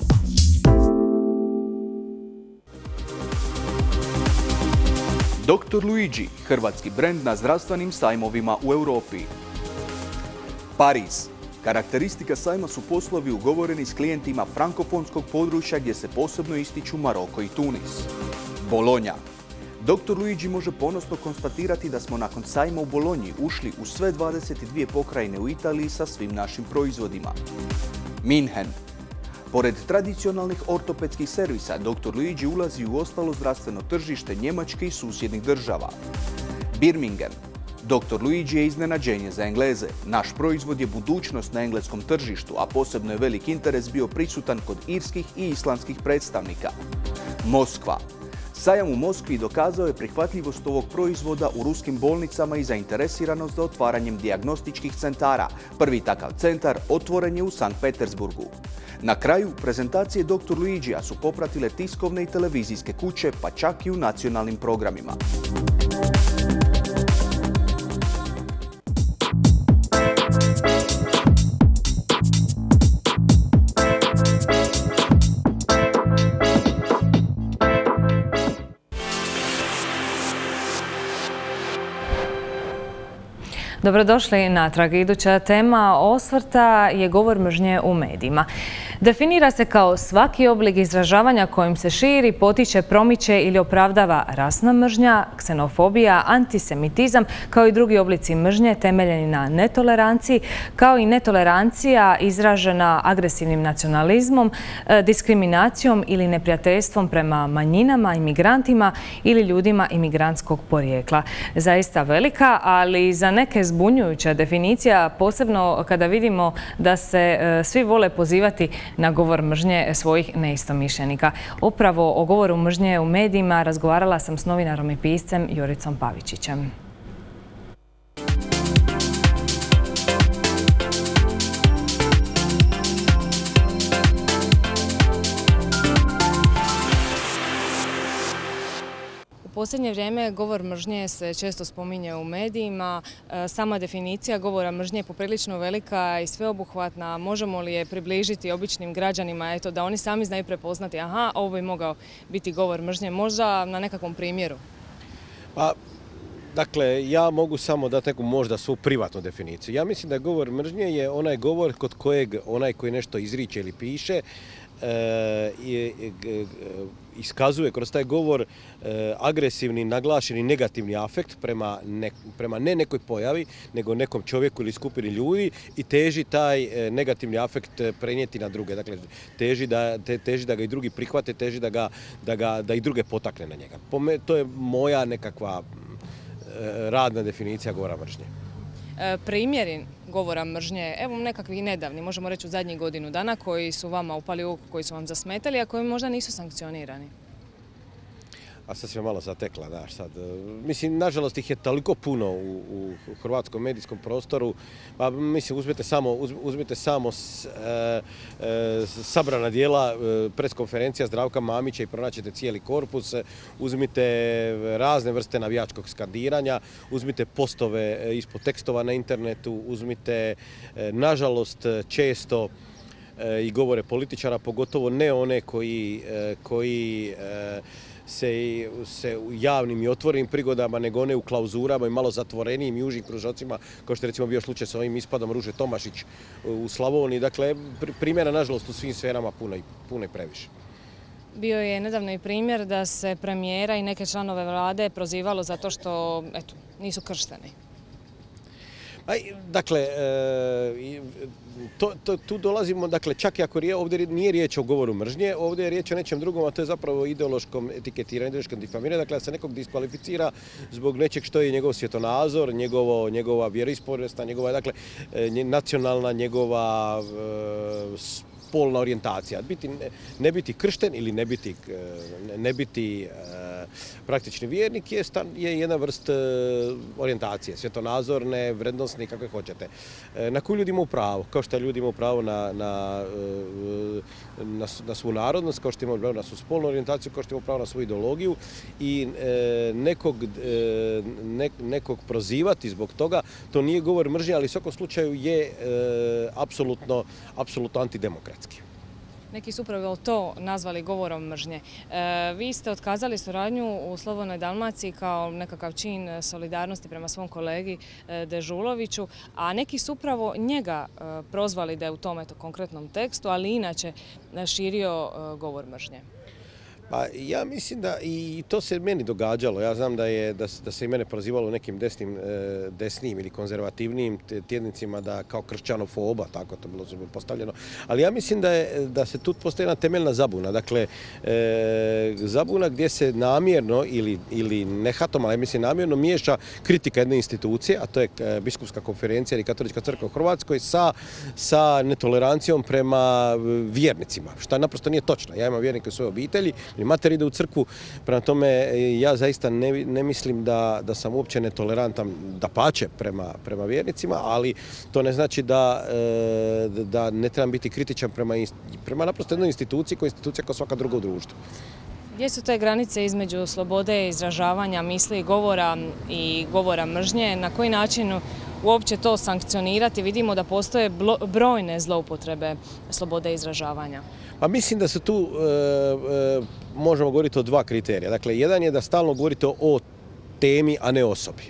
doktor Luigi, hrvatski brend na zdravstvenim sajmovima u Europi. Pariz. Karakteristika sajma su poslovi ugovoreni s klijentima frankofonskog područja gdje se posebno ističu Maroko i Tunis. Bolonja. doktor Luigi može ponosno konstatirati da smo nakon sajma u Bolonji ušli u sve dvadeset dvije pokrajine u Italiji sa svim našim proizvodima. Minhen. Pored tradicionalnih ortopedskih servisa, doktor Luigi ulazi u ostalo zdravstveno tržište Njemačke i susjednih država. Birmingham. doktor Luigi je iznenađenje za Engleze. Naš proizvod je budućnost na engleskom tržištu, a posebno je velik interes bio prisutan kod irskih i islandskih predstavnika. Moskva. Sajam u Moskvi dokazao je prihvatljivost ovog proizvoda u ruskim bolnicama i zainteresiranost za otvaranjem dijagnostičkih centara. Prvi takav centar otvoren je u Sankt Petersburgu. Na kraju, prezentacije doktor Luigija su popratile tiskovne i televizijske kuće, pa čak i u nacionalnim programima. Dobrodošli natrag. Iduća tema osvrta je govor mržnje u medijima. Definira se kao svaki oblik izražavanja kojim se širi, potiče, promiče ili opravdava rasna mržnja, ksenofobija, antisemitizam, kao i drugi oblici mržnje temeljeni na netoleranciji, kao i netolerancija izražena agresivnim nacionalizmom, diskriminacijom ili neprijateljstvom prema manjinama, imigrantima ili ljudima imigrantskog porijekla. Zaista velika, ali za neke zbunjujuća definicija, posebno kada vidimo da se svi vole pozivati na govor mržnje svojih neistomišljenika. Upravo o govoru mržnje u medijima razgovarala sam s novinarom i piscem Joricom Pavičićem. U posljednje vrijeme govor mržnje se često spominje u medijima. Sama definicija govora mržnje je poprilično velika i sveobuhvatna. Možemo li je približiti običnim građanima, eto, da oni sami znaju prepoznati, aha, ovo bi mogao biti govor mržnje, možda na nekakvom primjeru? Pa, dakle, ja mogu samo dati neku možda svoju privatnu definiciju. Ja mislim da govor mržnje je onaj govor kod kojeg onaj koji nešto izriče ili piše E, e, iskazuje kroz taj govor e, agresivni, naglašeni negativni afekt prema ne, prema ne nekoj pojavi, nego nekom čovjeku ili skupini ljudi i teži taj e, negativni afekt prenijeti na druge. Dakle, teži da, te, teži da ga i drugi prihvate, teži da, ga, da, ga, da i druge potakne na njega. Po me, to je moja nekakva e, radna definicija govora mržnje. Primjeri govora mržnje, evo nekakvih nedavni, možemo reći u zadnjih godinu dana, koji su vama upali u oko, koji su vam zasmetali, a koji možda nisu sankcionirani? a sad se malo zatekla, da, sad. Mislim, nažalost ih je toliko puno u, u hrvatskom medijskom prostoru, pa mislim, uzmite samo, uzmite samo s, e, e, sabrana dijela e, preskonferencija Zdravka Mamića i pronaćete cijeli korpus, uzmite razne vrste navijačkog skandiranja, uzmite postove e, ispod tekstova na internetu, uzmite, e, nažalost, često e, i govore političara, pogotovo ne one koji, e, koji e, se, se u javnim i otvorenim prigodama, nego one u klauzurama i malo zatvorenijim i užim kružocima, kao što je recimo bio slučaj sa ovim ispadom Ruže Tomašić u Slavoniji. Dakle, primjera, nažalost, u svim sferama puno i, puno i previše. Bio je nedavno i primjer da se premijera i neke članove vlade prozivalo zato što eto, nisu kršteni. Dakle, to, to, tu dolazimo, dakle, čak i ako ovdje nije riječ o govoru mržnje, ovdje je riječ o nečem drugom, a to je zapravo ideološkom etiketiranju, ideološkom difamiranju, dakle, da se nekog diskvalificira zbog nečeg što je njegov svjetonazor, njegovo, njegova vjeroispovijest, njegova, dakle, nacionalna, njegova spolna orijentacija. Biti, ne, ne biti kršten ili ne biti, ne biti e, praktični vjernik je, stan, je jedna vrst e, orijentacije, svjetonazorne, vrednostne, kako hoćete. E, na koju ljudi imaju pravo? Kao što ljudi imaju pravo na, na, na, na svu narodnost, kao što imaju pravo na svu spolnu orijentaciju, kao što imaju pravo na svoju ideologiju i e, nekog, e, ne, nekog prozivati zbog toga, to nije govor mržnje, ali u svakom slučaju je e, apsolutno, apsolutno antidemokrat. Neki su upravo to nazvali govorom mržnje. E, vi ste otkazali suradnju u Slobodnoj Dalmaciji kao nekakav čin solidarnosti prema svom kolegi e, Dežuloviću, a neki su upravo njega e, prozvali da je u tom eto, konkretnom tekstu, ali inače širio e, govor mržnje. Pa ja mislim da i to se meni događalo. Ja znam da, je, da, da se i mene prozivalo nekim desnim, desnim ili konzervativnim tjednicima da kao kršćanofoba, tako to bilo postavljeno. Ali ja mislim da, je, da se tu postoji jedna temeljna zabuna. Dakle, e, zabuna gdje se namjerno ili, ili nehatom, ali mislim namjerno miješa kritika jedne institucije, a to je Biskupska konferencija ili Katolička crkva u Hrvatskoj sa, sa netolerancijom prema vjernicima, što naprosto nije točno. Ja imam vjernike u svojoj obitelji, mater ide u crkvu, prema tome ja zaista ne, ne mislim da, da sam uopće netolerantan, dapače prema, prema vjernicima, ali to ne znači da, da ne trebam biti kritičan prema, prema naprosto jednoj instituciji koja je institucija kao svaka druga u društvu. Gdje su te granice između slobode izražavanja misli i govora i govora mržnje? Na koji način uopće to sankcionirati? Vidimo da postoje brojne zloupotrebe slobode izražavanja. Pa mislim da se tu e, e, možemo govoriti o dva kriterija. Dakle, jedan je da stalno govorite o temi, a ne osobi.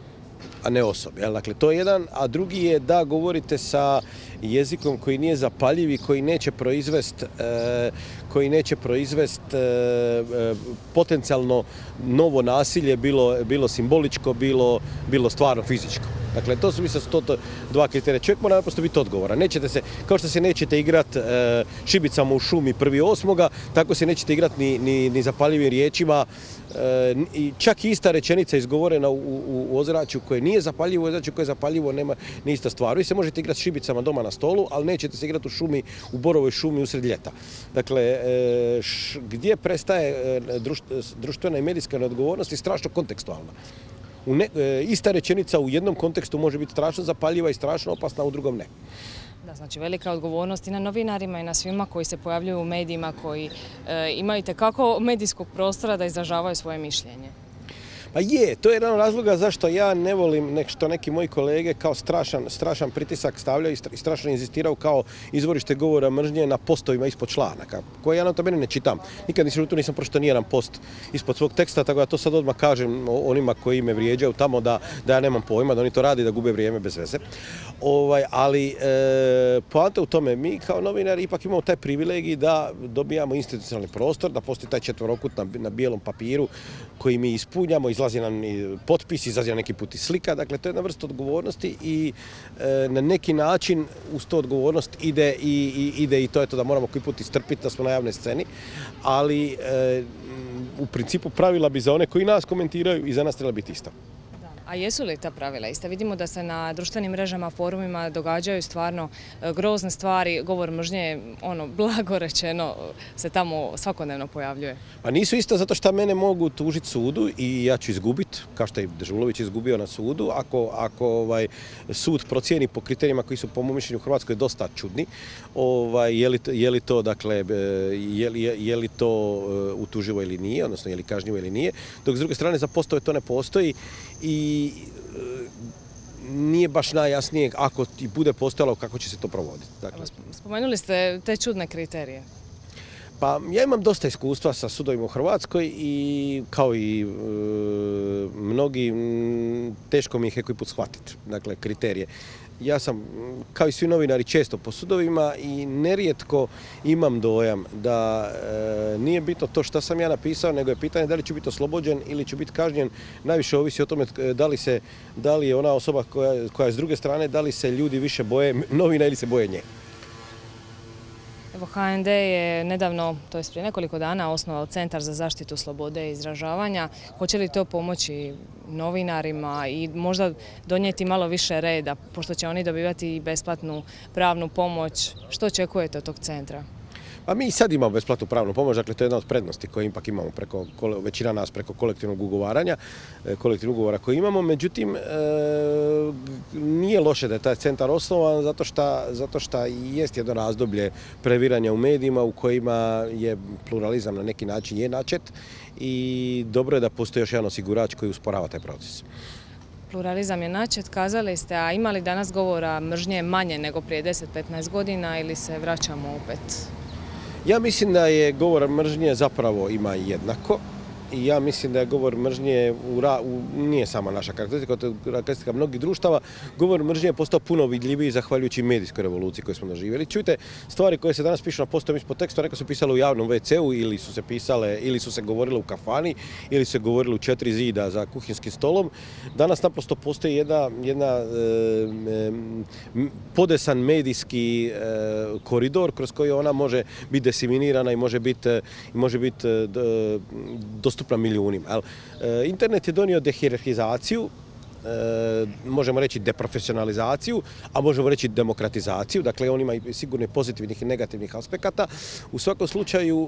A ne osobi. Dakle, to je jedan, a drugi je da govorite sa jezikom koji nije zapaljiv i koji neće proizvest, e, koji neće proizvest e, e, potencijalno novo nasilje, bilo, bilo simboličko, bilo, bilo stvarno fizičko. Dakle, to su mi sa to dva kriterija. Čovjek mora naprosto biti odgovoran. Nećete se, kao što se nećete igrati e, šibicama u šumi prvi osmoga, tako se nećete igrati ni, ni, ni zapaljivim riječima. E, i čak ista rečenica izgovorena u, u, u ozračju koje nije zapaljivo, u ozračju koje je zapaljivo nema ni ista stvar. Vi se možete igrati šibicama doma na stolu, ali nećete se igrati u šumi, u borovoj šumi usred ljeta. Dakle, e, š, gdje prestaje društvena i medijska neodgovornost je strašno kontekstualna. U ne, e, ista rečenica u jednom kontekstu može biti strašno zapaljiva i strašno opasna, a u drugom ne. Da, znači velika odgovornost i na novinarima i na svima koji se pojavljuju u medijima, koji e, imaju itekako medijskog prostora da izražavaju svoje mišljenje. Pa je, to je jedan razloga zašto ja ne volim što neki moji kolege kao strašan, strašan pritisak stavljaju i strašno inzistiraju kao izvorište govora mržnje na postovima ispod članaka, koje ja na to mene ne čitam. Nikad nisam, nisam pročitao nijedan post ispod svog teksta, tako da to sad odmah kažem onima koji me vrijeđaju tamo da, da ja nemam pojma, da oni to radi i da gube vrijeme bez veze. Ovaj, ali e, poanta u tome, mi kao novinari ipak imamo taj privilegij da dobijamo institucionalni prostor, da postoji taj četverokut na, na bijelom papiru koji mi ispunjamo, izlazi nam i potpis, izlazi nam neki put i slika, dakle to je jedna vrsta odgovornosti i e, na neki način uz to odgovornost ide i, i, ide i to je to da moramo koji put istrpiti da smo na javnoj sceni, ali e, u principu pravila bi za one koji nas komentiraju i za nas trebala biti ista. A A jesu li ta pravila ista? Vidimo da se na društvenim mrežama, forumima događaju stvarno grozne stvari, govor mržnje, ono, blago rečeno, se tamo svakodnevno pojavljuje. Pa nisu isto zato što mene mogu tužiti sudu i ja ću izgubiti, kao što je Dežulović izgubio na sudu, ako, ako ovaj, sud procijeni po kriterijima koji su po mom mišljenju u Hrvatskoj dosta čudni, ovaj, je, li, je li to, dakle, je li, je li to utuživo ili nije, odnosno je li kažnjivo ili nije, dok s druge strane za postove to ne postoji i nije baš najjasnije ako ti bude postojalo kako će se to provoditi. Dakle, spomenuli ste te čudne kriterije. Pa ja imam dosta iskustva sa sudovima u Hrvatskoj i kao i e, mnogi m, teško mi ih je koji put shvatiti, dakle kriterije. Ja sam, kao i svi novinari, često po sudovima i nerijetko imam dojam da e, nije bitno to što sam ja napisao, nego je pitanje da li ću biti oslobođen ili ću biti kažnjen. Najviše ovisi o tome da li, se, da li je ona osoba koja, koja je s druge strane, da li se ljudi više boje novina ili se boje nje. Evo, H N D je nedavno, to je prije nekoliko dana, osnovao Centar za zaštitu slobode i izražavanja. Hoće li to pomoći novinarima i možda donijeti malo više reda, pošto će oni dobivati besplatnu pravnu pomoć? Što očekujete od tog centra? Pa mi sad imamo besplatnu pravnu pomoć, dakle to je jedna od prednosti koje ipak imamo preko, većina nas preko kolektivnog ugovaranja, kolektivnog ugovora koji imamo, međutim e, nije loše da je taj centar osnovan zato što, zato što jest jedno razdoblje previranja u medijima u kojima je pluralizam na neki način je načet i dobro je da postoji još jedan osigurač koji usporava taj proces. Pluralizam je načet, kazali ste, a ima li danas govora mržnje manje nego prije deset do petnaest godina ili se vraćamo opet? Ja mislim da je govor mržnje zapravo ima jednako i ja mislim da je govor mržnje, u, u, nije sama naša karakteristika, to je karakteristika mnogih društava, govor mržnje je postao puno vidljiviji zahvaljujući medijskoj revoluciji koju smo doživjeli. Čujte, stvari koje se danas pišu na postovima ispod teksta, neka su pisale u javnom ve ceu ili su se pisale, ili su se govorile u kafani, ili su se govorile u četiri zida za kuhinskim stolom. Danas naprosto postoji jedna, jedna e, e, podesan medijski e, koridor kroz koji ona može biti diseminirana i može biti, može biti e, dostupna milijunima. Internet je donio dehijerarhizaciju, možemo reći deprofesionalizaciju, a možemo reći demokratizaciju. Dakle, on ima sigurno pozitivnih i negativnih aspekata. U svakom slučaju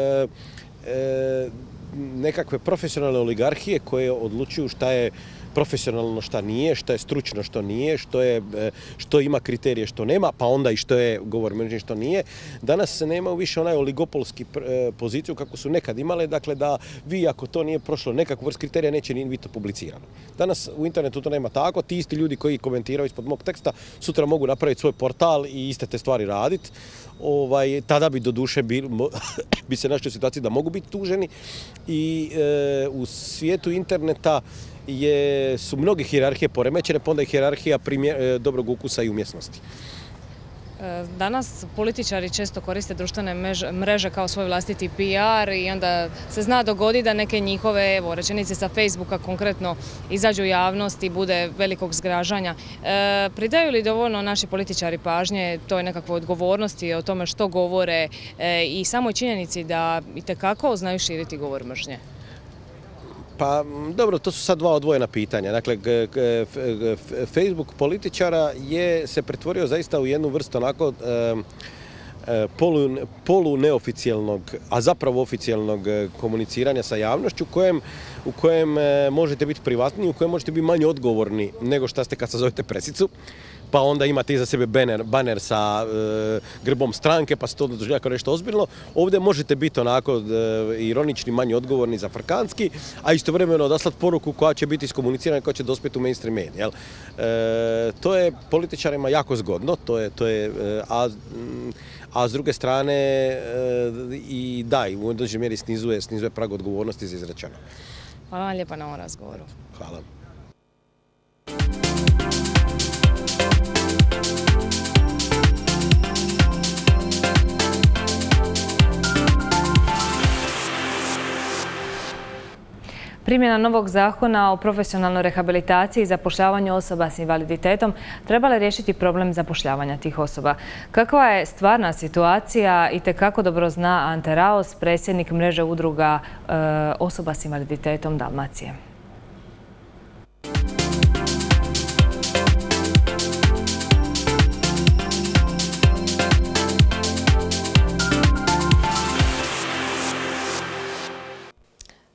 nekakve profesionalne oligarhije koje odlučuju šta je profesionalno, šta nije, šta je stručno, što nije, što, je, što ima kriterije, što nema, pa onda i što je govor mržnje, što nije. Danas se nema više onaj oligopolski poziciju kako su nekad imale, dakle da vi ako to nije prošlo nekakvu vrst kriterija neće ni biti publicirano. Danas u internetu to nema tako, ti isti ljudi koji komentiraju ispod mog teksta sutra mogu napraviti svoj portal i iste te stvari raditi. Ovaj, tada bi do duše bi, bi se našli u situaciji da mogu biti tuženi i e, u svijetu interneta je, su mnoge hijerarhije poremećene, pa onda je hijerarhija primjer, dobrog ukusa i umjesnosti. Danas političari često koriste društvene mreže kao svoj vlastiti P R i onda se zna dogoditi da neke njihove evo, rečenice sa Facebooka konkretno izađu u javnost i bude velikog zgražanja. E, pridaju li dovoljno naši političari pažnje toj nekakvoj odgovornosti o tome što govore e, i samoj činjenici da itekako znaju širiti govor mržnje? Pa dobro, to su sad dva odvojena pitanja. Dakle, Facebook političara je se pretvorio zaista u jednu vrstu onako e, polu, polu neoficijelnog, a zapravo oficijelnog komuniciranja sa javnošću u kojem, u kojem možete biti privatni, u kojem možete biti manje odgovorni nego što ste kad sazovete presicu. Pa onda imate iza sebe baner, baner sa e, grbom stranke, pa se to doživlja kao nešto ozbiljno. Ovdje možete biti onako e, ironični, manje odgovorni, zafrkanski, a istovremeno odaslati poruku koja će biti iskomunicirana i koja će dospjeti u mainstream medij. Jel? E, to je političarima jako zgodno, to je, to je, a, a s druge strane e, i da, i u određenoj mjeri snizuje, snizuje prag odgovornosti za izrečeno. Hvala vam lijepa na ovom razgovoru. Hvala. Primjena novog zakona o profesionalnoj rehabilitaciji i zapošljavanju osoba s invaliditetom trebala je riješiti problem zapošljavanja tih osoba. Kakva je stvarna situacija i tekako dobro zna Ante Raos, predsjednik mreže udruga e, osoba s invaliditetom Dalmacije.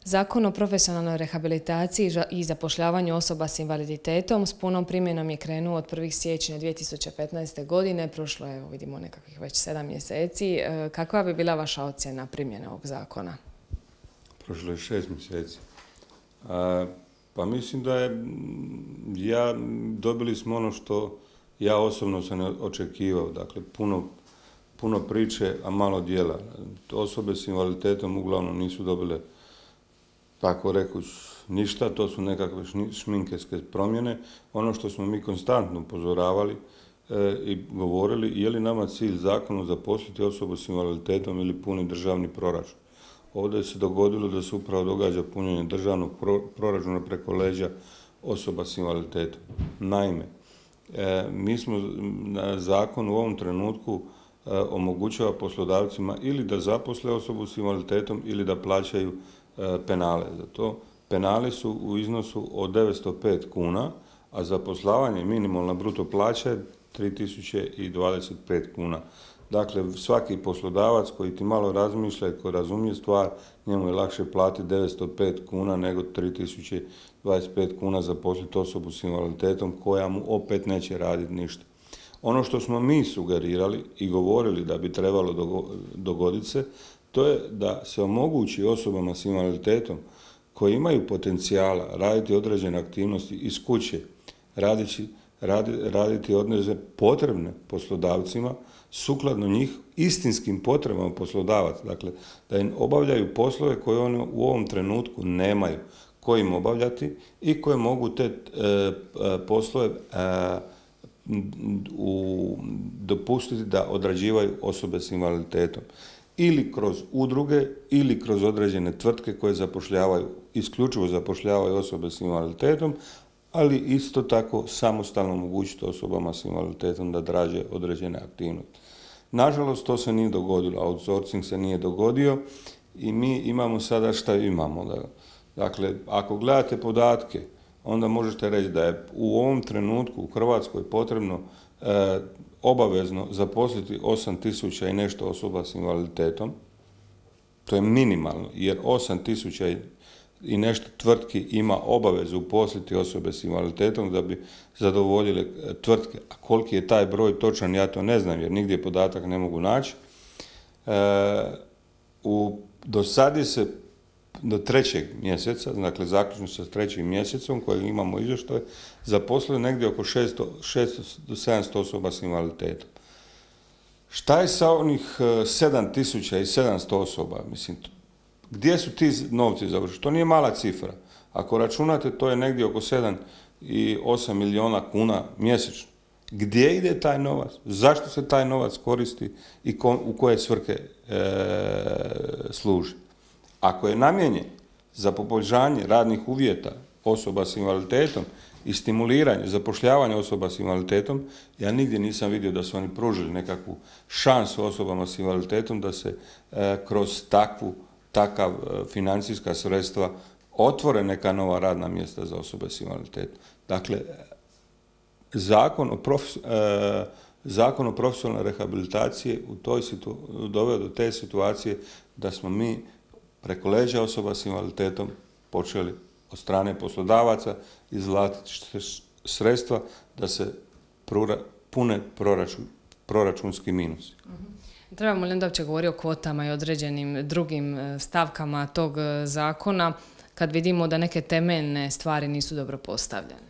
Zakon o profesionalnoj rehabilitaciji i zapošljavanju osoba s invaliditetom s punom primjenom je krenuo od prvog siječnja dvije tisuće petnaeste. godine. Prošlo je, evo vidimo, nekakvih već sedam mjeseci. Kakva bi bila vaša ocjena primjene ovog zakona? Prošlo je šest mjeseci. A, pa mislim da je, ja, dobili smo ono što ja osobno sam očekivao. Dakle, puno, puno priče, a malo djela. Osobe s invaliditetom uglavnom nisu dobile, tako rekuć, ništa, to su nekakve šminkerske promjene. Ono što smo mi konstantno upozoravali e, i govorili, je li nama cilj zakonu zaposliti osobu s invaliditetom ili puni državni proračun. Ovdje se dogodilo da se upravo događa punjenje državnog pro, proračuna preko leđa osoba s invaliditetom. Naime, e, mi smo na zakon u ovom trenutku e, omogućava poslodavcima ili da zaposle osobu s invaliditetom ili da plaćaju penale za to. Penali su u iznosu od devetsto pet kuna, a zaposlavanje minimalna bruto plaća je tri tisuće dvadeset pet kuna. Dakle, svaki poslodavac koji ti malo razmišlja i koji razumije stvar, njemu je lakše platiti devetsto pet kuna nego tri tisuće dvadeset pet kuna zaposliti osobu s invaliditetom koja mu opet neće raditi ništa. Ono što smo mi sugerirali i govorili da bi trebalo dogoditi se, to je da se omogući osobama s invaliditetom koji imaju potencijala raditi određene aktivnosti iz kuće, raditi, radi, raditi određene potrebne poslodavcima, sukladno njih istinskim potrebama poslodavaca. Dakle, da im obavljaju poslove koje oni u ovom trenutku nemaju, koji im obavljati i koje mogu te e, poslove e, u, dopustiti da odrađivaju osobe s invaliditetom. Ili kroz udruge, ili kroz određene tvrtke koje zapošljavaju, isključivo zapošljavaju osobe s invaliditetom, ali isto tako samostalno omogućiti osobama s invaliditetom da odrađe određene aktivnosti. Nažalost, to se nije dogodilo, outsourcing se nije dogodio i mi imamo sada šta imamo. Dakle, ako gledate podatke, onda možete reći da je u ovom trenutku u Hrvatskoj potrebno e, obavezno zaposliti osam tisuća i nešto osoba s invaliditetom. To je minimalno, jer osam tisuća i nešto tvrtki ima obavezu uposliti osobe s invaliditetom da bi zadovoljile tvrtke. A koliki je taj broj točan, ja to ne znam, jer nigdje podatak ne mogu naći. E, u, do sada se do trećeg mjeseca, dakle zaključno sa trećim mjesecom kojeg imamo izvještaj, zaposlili negdje oko šesto do sedamsto osoba s invaliditetom. Šta je sa onih sedam tisuća sedamsto osoba? Mislim, gdje su ti novci završili? To nije mala cifra. Ako računate, to je negdje oko sedam i osam milijuna kuna mjesečno. Gdje ide taj novac? Zašto se taj novac koristi i ko, u koje svrhe e, služi? Ako je namijenjen za poboljšanje radnih uvjeta osoba s invaliditetom i stimuliranje zapošljavanja osoba s invaliditetom, ja nigdje nisam vidio da su oni pružili nekakvu šansu osobama s invaliditetom da se e, kroz takvu, takav e, financijska sredstva otvore neka nova radna mjesta za osobe s invaliditetom. Dakle, zakon o, profes, e, zakon o profesionalnoj rehabilitaciji u toj situ, doveo do te situacije da smo mi preko leđa osoba s invaliditetom počeli od strane poslodavaca izvlačiti sredstva da se prura, pune proračun, proračunski minus. Trebamo li onda uopće govoriti o kvotama i određenim drugim stavkama tog zakona kad vidimo da neke temeljne stvari nisu dobro postavljene?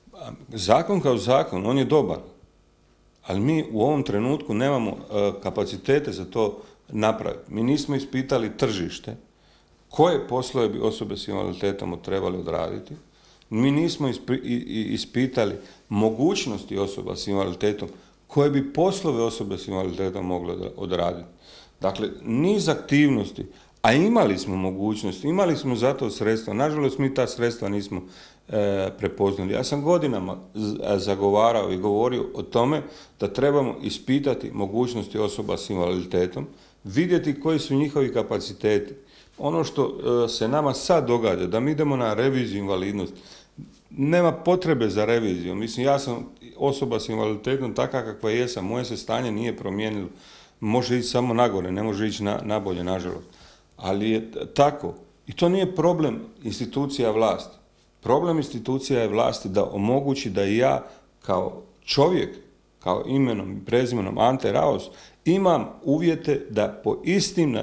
Zakon kao zakon, on je dobar, ali mi u ovom trenutku nemamo uh, kapacitete za to napraviti. Mi nismo ispitali tržište, koje poslove bi osobe s invaliditetom trebali odraditi. Mi nismo ispitali mogućnosti osoba s invaliditetom koje bi poslove osobe s invaliditetom mogle odraditi. Dakle, niz aktivnosti, a imali smo mogućnosti, imali smo zato sredstva. Nažalost, mi ta sredstva nismo e, prepoznali. Ja sam godinama zagovarao i govorio o tome da trebamo ispitati mogućnosti osoba s invaliditetom, vidjeti koji su njihovi kapaciteti. Ono što e, se nama sad događa, da mi idemo na reviziju invalidnosti, nema potrebe za revizijom. Mislim, ja sam osoba s invaliditetom takva kakva jesam, moje se stanje nije promijenilo. Može ići samo nagore, ne može ići na, na bolje, nažalost. Ali je tako. I to nije problem institucija vlasti. Problem institucija je vlasti da omogući da i ja kao čovjek, kao imenom i prezimenom Ante Raos, imam uvjete da po istim,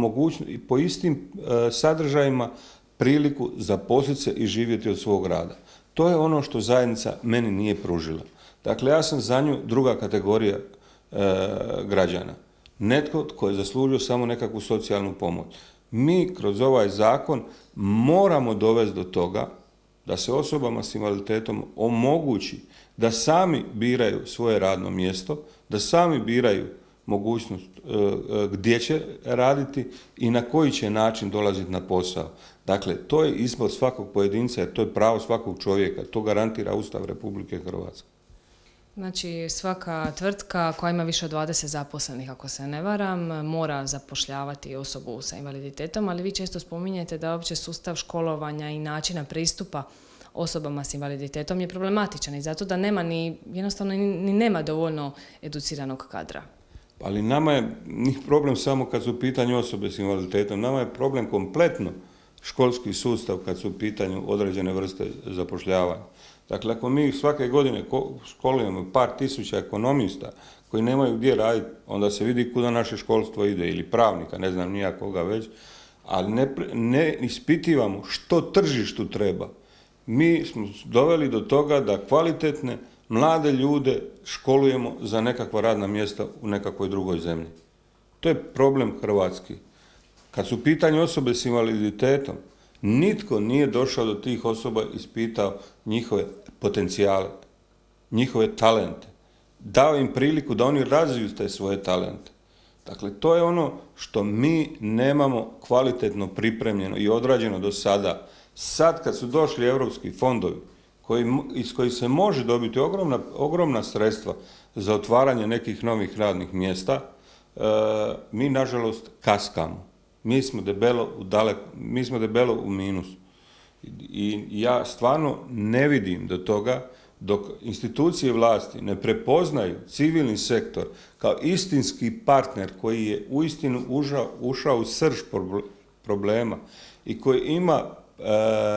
po istim e, sadržajima priliku zaposliti se i živjeti od svog rada. To je ono što zajednica meni nije pružila. Dakle, ja sam za nju druga kategorija e, građana. Netko tko je zaslužio samo nekakvu socijalnu pomoć. Mi kroz ovaj zakon moramo dovesti do toga da se osobama s invaliditetom omogući da sami biraju svoje radno mjesto, da sami biraju mogućnost e, gdje će raditi i na koji će način dolaziti na posao. Dakle, to je izbor svakog pojedinca, jer to je pravo svakog čovjeka, to garantira Ustav Republike Hrvatske. Znači, svaka tvrtka koja ima više od dvadeset zaposlenih, ako se ne varam, mora zapošljavati osobu sa invaliditetom, ali vi često spominjete da uopće sustav školovanja i načina pristupa osobama s invaliditetom je problematičan i zato da nema ni, jednostavno ni, ni nema dovoljno educiranog kadra. Ali nama je nije problem samo kad su u pitanju osobe s invaliditetom, nama je problem kompletno školski sustav kad su u pitanju određene vrste zapošljavanja. Dakle, ako mi svake godine školujemo par tisuća ekonomista koji nemaju gdje raditi, onda se vidi kuda naše školstvo ide, ili pravnika, ne znam nija koga već, ali ne, ne ispitivamo što tržištu treba. Mi smo doveli do toga da kvalitetne, mlade ljude školujemo za nekakva radna mjesta u nekakvoj drugoj zemlji. To je problem hrvatski. Kad su u pitanju osobe s invaliditetom, nitko nije došao do tih osoba i ispitao njihove potencijale, njihove talente. Dao im priliku da oni razviju te svoje talente. Dakle, to je ono što mi nemamo kvalitetno pripremljeno i odrađeno do sada. Sad kad su došli europski fondovi, koji, iz kojih se može dobiti ogromna, ogromna sredstva za otvaranje nekih novih radnih mjesta, e, mi nažalost kaskamo. Mi smo debelo u, dalek, mi smo debelo u minusu. I ja stvarno ne vidim do toga dok institucije vlasti ne prepoznaju civilni sektor kao istinski partner koji je uistinu ušao, ušao u srž problema i koji ima e,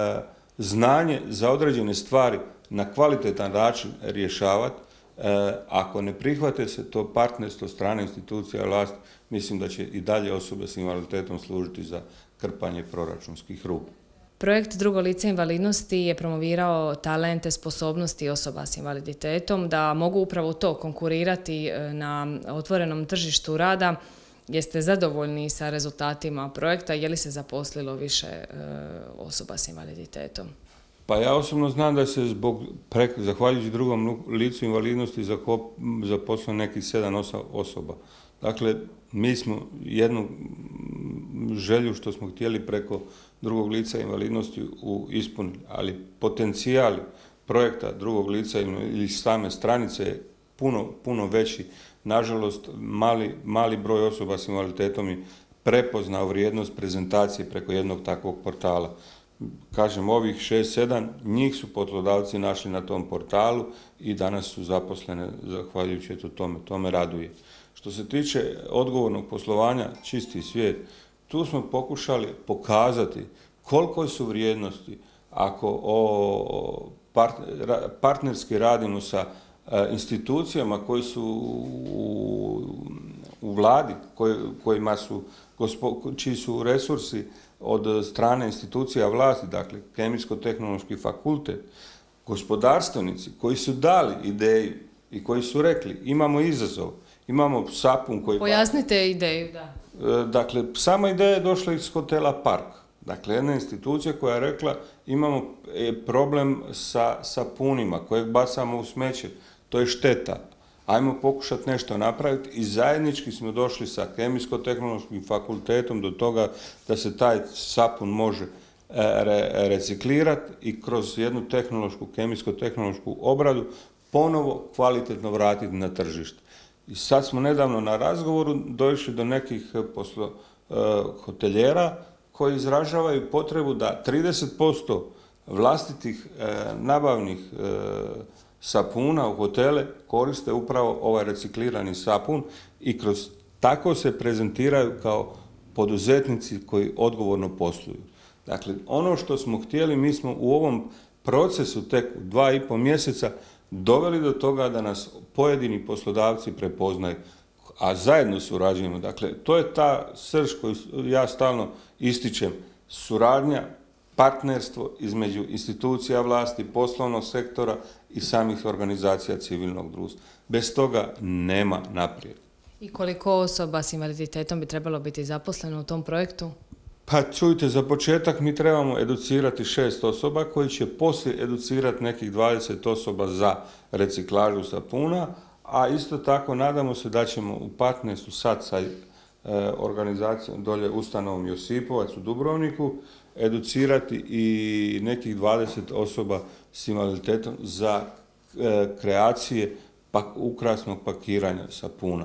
znanje za određene stvari na kvalitetan način rješavati, e, ako ne prihvate se to partnerstvo strane institucija vlasti, mislim da će i dalje osobe s invaliditetom služiti za krpanje proračunskih rupa. Projekt Drugo lice invalidnosti je promovirao talente, sposobnosti osoba s invaliditetom da mogu upravo to konkurirati na otvorenom tržištu rada. Jeste zadovoljni sa rezultatima projekta? Je li se zaposlilo više e, osoba s invaliditetom? Pa ja osobno znam da se zbog, preko, zahvaljujući Drugom licu invalidnosti zaposlilo nekih sedam osam osoba. Dakle, mi smo jednu želju što smo htjeli preko Drugog lica invalidnosti ispunili, ali potencijali projekta Drugog lica ili same stranice je puno, puno veći. Nažalost, mali, mali broj osoba s invaliditetom je prepoznao vrijednost prezentacije preko jednog takvog portala. Kažem, ovih šest sedam, njih su poslodavci našli na tom portalu i danas su zaposlene zahvaljujući eto tome, to me raduje. Što se tiče odgovornog poslovanja Čisti svijet, tu smo pokušali pokazati koliko su vrijednosti ako o partnerski radimo sa institucijama koji su u, u vladi, koj, kojima su, čiji su resursi od strane institucija vlasti, dakle Kemijsko-tehnološki fakultet, gospodarstvenici koji su dali ideju i koji su rekli imamo izazov, imamo sapun koji... Pojasnite ideju, da. Dakle, sama ideja je došla iz hotela Park. Dakle, jedna institucija koja je rekla imamo problem sa sapunima kojeg bacamo u smeće. To je šteta. Ajmo pokušati nešto napraviti i zajednički smo došli sa Kemijsko-tehnološkim fakultetom do toga da se taj sapun može re reciklirati i kroz jednu tehnološku, kemijsko-tehnološku obradu ponovo kvalitetno vratiti na tržište. I sad smo nedavno na razgovoru došli do nekih poslo, uh, hoteljera koji izražavaju potrebu da trideset posto vlastitih uh, nabavnih uh, sapuna u hotele koriste upravo ovaj reciklirani sapun i kroz tako se prezentiraju kao poduzetnici koji odgovorno posluju. Dakle, ono što smo htjeli, mi smo u ovom procesu tek u dva i pol mjeseca doveli do toga da nas pojedini poslodavci prepoznaju, a zajedno surađujemo. Dakle, to je ta srž koju ja stalno ističem. Suradnja, partnerstvo između institucija vlasti, poslovnog sektora i samih organizacija civilnog društva. Bez toga nema naprijed. I koliko osoba s invaliditetom bi trebalo biti zaposleno u tom projektu? Pa čujte, za početak mi trebamo educirati šest osoba koji će poslije educirati nekih dvadeset osoba za reciklažu sapuna, a isto tako nadamo se da ćemo u partnerstvu sad sa e, organizacijom dolje ustanovom Josipovac u Dubrovniku educirati i nekih dvadeset osoba s invaliditetom za e, kreacije pa, ukrasnog pakiranja sapuna.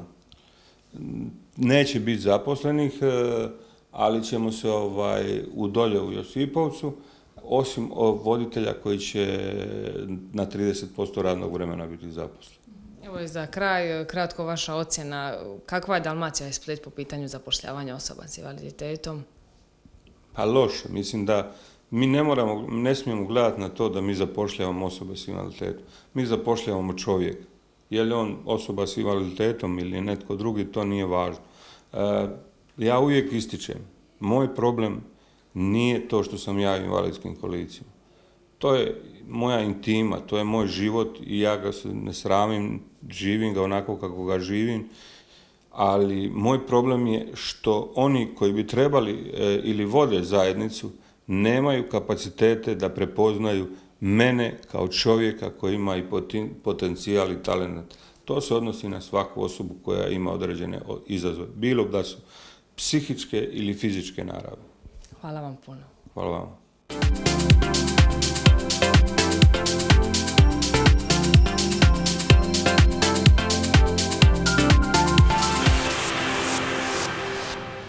Neće biti zaposlenih, e, ali ćemo se ovaj, u dolje u Josipovcu, osim voditelja koji će na trideset posto radnog vremena biti zaposlen. Evo i za kraj, kratko vaša ocjena, kakva je Dalmacija i Split po pitanju zapošljavanja osoba s invaliditetom? Pa loše, mislim da mi ne moramo, ne smijemo gledati na to da mi zapošljavamo osobe s invaliditetom. Mi zapošljavamo čovjeka. Je li on osoba s invaliditetom ili netko drugi, to nije važno. E, ja uvijek ističem, moj problem nije to što sam ja u invalidskim kolicima. To je moja intima, to je moj život i ja ga se ne sramim, živim ga onako kako ga živim, ali moj problem je što oni koji bi trebali e, ili vode zajednicu nemaju kapacitete da prepoznaju mene kao čovjeka koji ima i potencijal i talent. To se odnosi na svaku osobu koja ima određene izazove, bilo da su psihičke ili fizičke naravi. Hvala vam puno. Hvala vam.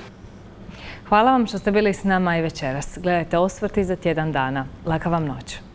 Hvala vam što ste bili s nama i večeras. Gledajte Osvrt i za tjedan dana. Laka vam noć.